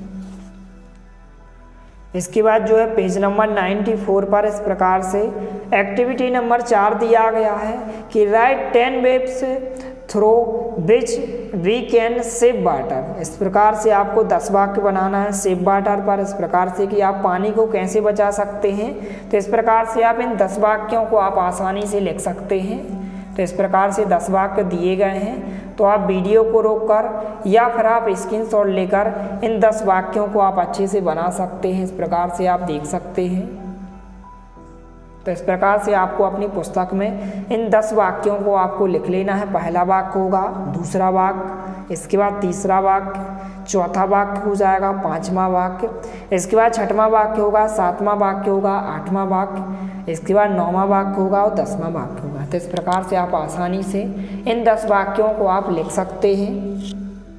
इसके बाद जो है पेज नंबर 94 पर इस प्रकार से एक्टिविटी नंबर 4 दिया गया है कि write 10 ways through which we can save water. इस प्रकार से आपको 10 वाक्य बनाना है सेव वाटर पर, इस प्रकार से कि आप पानी को कैसे बचा सकते हैं। तो इस प्रकार से आप इन 10 वाक्यों को आप आसानी से लिख सकते हैं। तो इस प्रकार से 10 वाक्य दिए गए हैं, तो आप वीडियो को रोककर या फिर आप स्क्रीनशॉट लेकर इन 10 वाक्यों को आप अच्छे से बना सकते हैं। इस प्रकार से आप देख सकते हैं। तो इस प्रकार से आपको अपनी पुस्तक में इन 10 वाक्यों को आपको लिख लेना है। पहला वाक्य होगा, दूसरा वाक्य, इसके बाद तीसरा वाक्य, चौथा वाक्य हो जाएगा, पांचवा वाक्य, इसके बाद छठवां वाक्य होगा, सातवां वाक्य होगा, आठवां वाक्य, इसके बाद 9वां वाक्य होगा और 10वां वाक्य होगा। तो इस प्रकार से आप आसानी से इन 10 वाक्यों को आप लिख सकते हैं।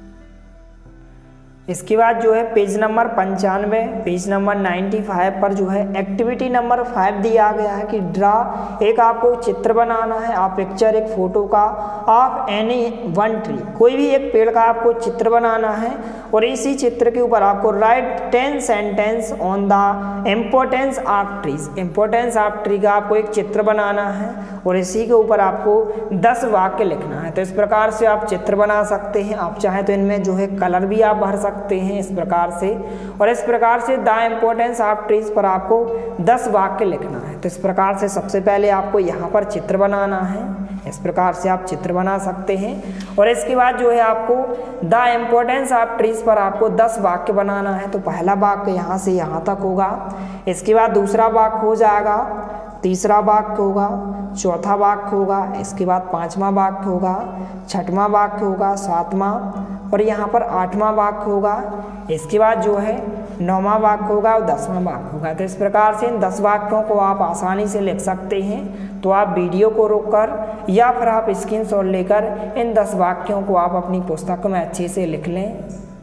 इसके बाद जो है पेज नंबर 95, पेज नंबर 95 पर जो है एक्टिविटी नंबर 5 दिया गया है कि ड्रा, एक आपको चित्र बनाना है। आप पिक्चर, एक फोटो का ऑफ एनी वन ट्री, कोई भी एक पेड़ का आपको चित्र बनाना है और इसी चित्र के ऊपर आपको write 10 sentence on the importance of trees. Importance of tree का आपको एक चित्र बनाना है और इसी के ऊपर आपको 10 वाक्य लिखना है। तो इस प्रकार से आप चित्र बना सकते हैं। आप चाहें तो इनमें जो है कलर भी आप भर सकते हैं इस प्रकार से। और इस प्रकार से द इम्पोर्टेंस ऑफ ट्रीज पर आपको 10 वाक्य लिखना है। तो इस प्रकार से सबसे पहले आपको यहाँ पर चित्र बनाना है। इस प्रकार से आप चित्र बना सकते हैं और इसके बाद जो है आपको द इम्पोर्टेंस ऑफ ट्रीज पर आपको 10 वाक्य बनाना है। तो पहला वाक्य यहाँ से यहाँ तक होगा, इसके बाद दूसरा वाक्य हो जाएगा, तीसरा वाक्य होगा, चौथा वाक्य होगा, इसके बाद पांचवा वाक्य होगा, छठवां वाक्य होगा, सातवां और यहाँ पर 8वां वाक्य होगा, इसके बाद जो है 9वां वाक्य होगा और 10वां वाक्य होगा। तो इस प्रकार से इन 10 वाक्यों को आप आसानी से लिख सकते हैं। तो आप वीडियो को रोककर या फिर आप स्क्रीनशॉट लेकर इन 10 वाक्यों को आप अपनी पुस्तक में अच्छे से लिख लें।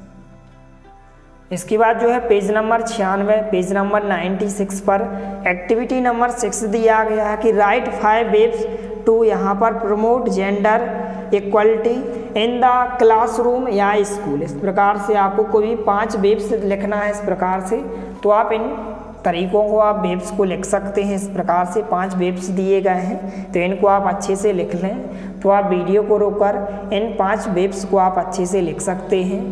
इसके बाद जो है पेज नंबर 96, पेज नंबर 96 पर एक्टिविटी नंबर 6 दिया गया है कि राइट 5 वेब्स टू यहाँ पर promote gender equality in the classroom या स्कूल। इस प्रकार से आपको कोई भी 5 वेब्स लिखना है इस प्रकार से। तो आप इन तरीकों को आप वेब्स को लिख सकते हैं। इस प्रकार से 5 वेब्स दिए गए हैं, तो इनको आप अच्छे से लिख लें। तो आप वीडियो को रोककर इन 5 वेब्स को आप अच्छे से लिख सकते हैं।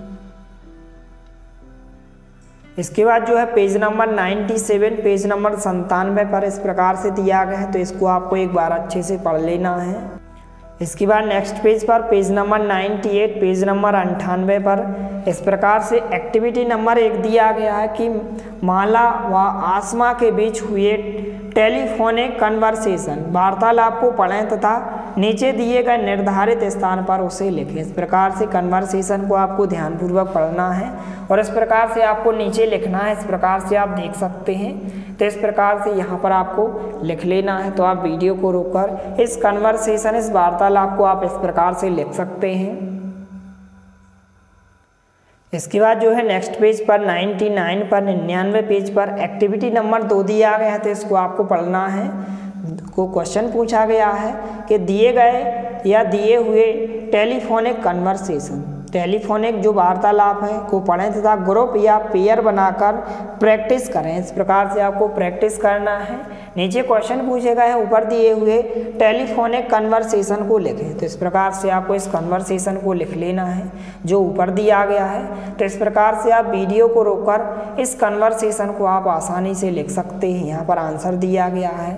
इसके बाद जो है पेज नंबर 97, पेज नंबर 97 पर इस प्रकार से दिया गया है। तो इसको आपको एक बार अच्छे से पढ़ लेना है। इसके बाद नेक्स्ट पेज पर पेज नंबर 98, पेज नंबर 98 पर इस प्रकार से एक्टिविटी नंबर 1 दिया गया है कि माला व आसमा के बीच हुए टेलीफोनिक कन्वर्सेशन, वार्तालाप को पढ़ें तथा नीचे दिए गए निर्धारित स्थान पर उसे लिखें। इस प्रकार से कन्वर्सेशन को आपको ध्यानपूर्वक पढ़ना है और इस प्रकार से आपको नीचे लिखना है। इस प्रकार से आप देख सकते हैं। तो इस प्रकार से यहाँ पर आपको लिख लेना है। तो आप वीडियो को रोककर इस कन्वर्सेशन, इस वार्तालाप को आप इस प्रकार से लिख सकते हैं। इसके बाद जो है नेक्स्ट पेज पर 99 पर 99 पेज पर एक्टिविटी नंबर 2 दिया गया है। तो इसको आपको पढ़ना है। को क्वेश्चन पूछा गया है कि दिए गए या दिए हुए टेलीफोनिक कन्वर्सेशन, टेलीफोनिक जो वार्तालाप है को पढ़ें तथा ग्रुप या पेयर बनाकर प्रैक्टिस करें। इस प्रकार से आपको प्रैक्टिस करना है। नीचे क्वेश्चन पूछे गए हैं, ऊपर दिए हुए टेलीफोनिक कन्वर्सेशन को लिखें। तो इस प्रकार से आपको इस कन्वर्सेशन को लिख लेना है जो ऊपर दिया गया है। तो इस प्रकार से आप वीडियो को रोककर इस कन्वर्सेशन को आप आसानी से लिख सकते हैं। यहाँ पर आंसर दिया गया है।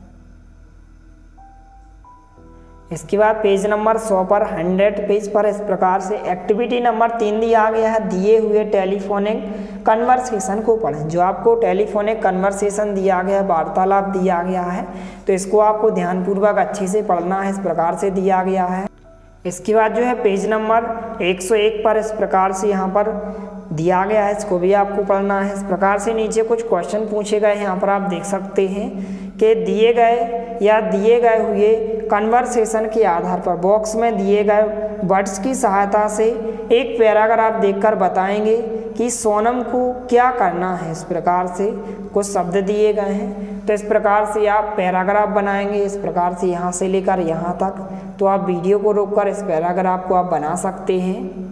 इसके बाद पेज नंबर 100 पर 100 पेज पर इस प्रकार से एक्टिविटी नंबर 3 दिया गया है। दिए हुए टेलीफोनिक कन्वर्सेशन को पढ़ें। जो आपको टेलीफोनिक कन्वर्सेशन दिया गया है, वार्तालाप दिया गया है, तो इसको आपको ध्यानपूर्वक अच्छे से पढ़ना है। इस प्रकार से दिया गया है। इसके बाद जो है पेज नंबर 101 पर इस प्रकार से यहाँ पर दिया गया है, इसको भी आपको पढ़ना है। इस प्रकार से नीचे कुछ क्वेश्चन पूछे गए हैं, यहाँ पर आप देख सकते हैं कि दिए गए या दिए गए हुए कन्वर्सेशन के आधार पर बॉक्स में दिए गए वर्ड्स की सहायता से एक पैराग्राफ देखकर बताएंगे कि सोनम को क्या करना है। इस प्रकार से कुछ शब्द दिए गए हैं, तो इस प्रकार से आप पैराग्राफ बनाएंगे। इस प्रकार से यहाँ से लेकर यहाँ तक। तो आप वीडियो को रोककर इस पैराग्राफ को आप बना सकते हैं।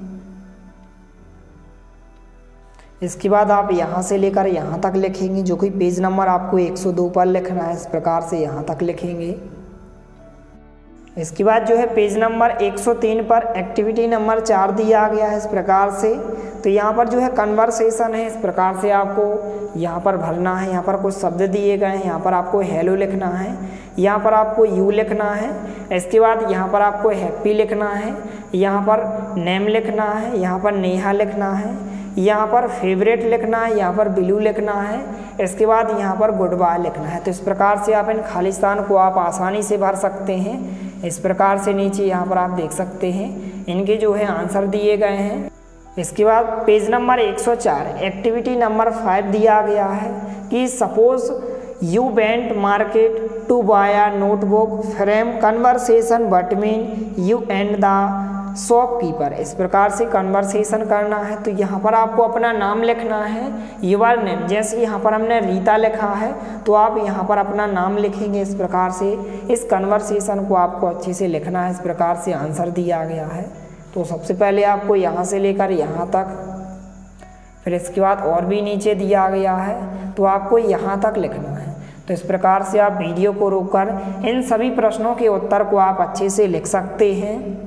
इसके बाद आप यहाँ से लेकर यहाँ तक लिखेंगे, जो कि पेज नंबर आपको 102 पर लिखना है। इस प्रकार से यहाँ तक लिखेंगे। इसके बाद जो है पेज नंबर 103 पर एक्टिविटी नंबर 4 दिया गया है इस प्रकार से। तो यहाँ पर जो है कन्वर्सेशन है, इस प्रकार से आपको यहाँ पर भरना है। यहाँ पर कुछ शब्द दिए गए हैं, यहाँ पर आपको हेलो लिखना है, यहाँ पर आपको यू लिखना है, इसके बाद यहाँ पर आपको हैप्पी लिखना है, यहाँ पर नेम लिखना है, यहाँ पर नेहा लिखना है, यहाँ पर फेवरेट लिखना है, यहाँ पर ब्लू लिखना है, इसके बाद यहाँ पर गुड बाय लिखना है। तो इस प्रकार से आप इन खाली स्थान को आप आसानी से भर सकते हैं। इस प्रकार से नीचे यहाँ पर आप देख सकते हैं इनके जो है आंसर दिए गए हैं। इसके बाद पेज नंबर 104 एक्टिविटी नंबर 5 दिया गया है कि suppose you went market to buy a notebook frame conversation between you and the shopkeeper. इस प्रकार से कन्वर्सेशन करना है। तो यहाँ पर आपको अपना नाम लिखना है, योर नेम। जैसे यहाँ पर हमने रीता लिखा है तो आप यहाँ पर अपना नाम लिखेंगे। इस प्रकार से इस कन्वर्सेशन को आपको अच्छे से लिखना है। इस प्रकार से आंसर दिया गया है। तो सबसे पहले आपको यहाँ से लेकर यहाँ तक, फिर इसके बाद और भी नीचे दिया गया है तो आपको यहाँ तक लिखना है। तो इस प्रकार से आप वीडियो को रोककर इन सभी प्रश्नों के उत्तर को आप अच्छे से लिख सकते हैं।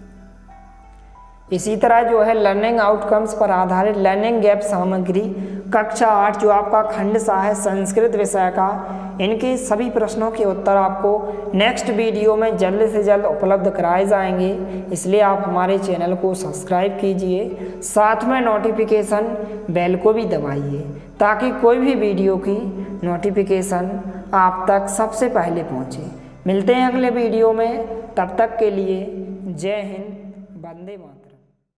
इसी तरह जो है लर्निंग आउटकम्स पर आधारित लर्निंग गैप सामग्री कक्षा 8 जो आपका खंड सा है संस्कृत विषय का, इनके सभी प्रश्नों के उत्तर आपको नेक्स्ट वीडियो में जल्द से जल्द उपलब्ध कराए जाएंगे। इसलिए आप हमारे चैनल को सब्सक्राइब कीजिए, साथ में नोटिफिकेशन बेल को भी दबाइए ताकि कोई भी वीडियो की नोटिफिकेशन आप तक सबसे पहले पहुँचे। मिलते हैं अगले वीडियो में, तब तक के लिए जय हिंद, वंदे मातरम।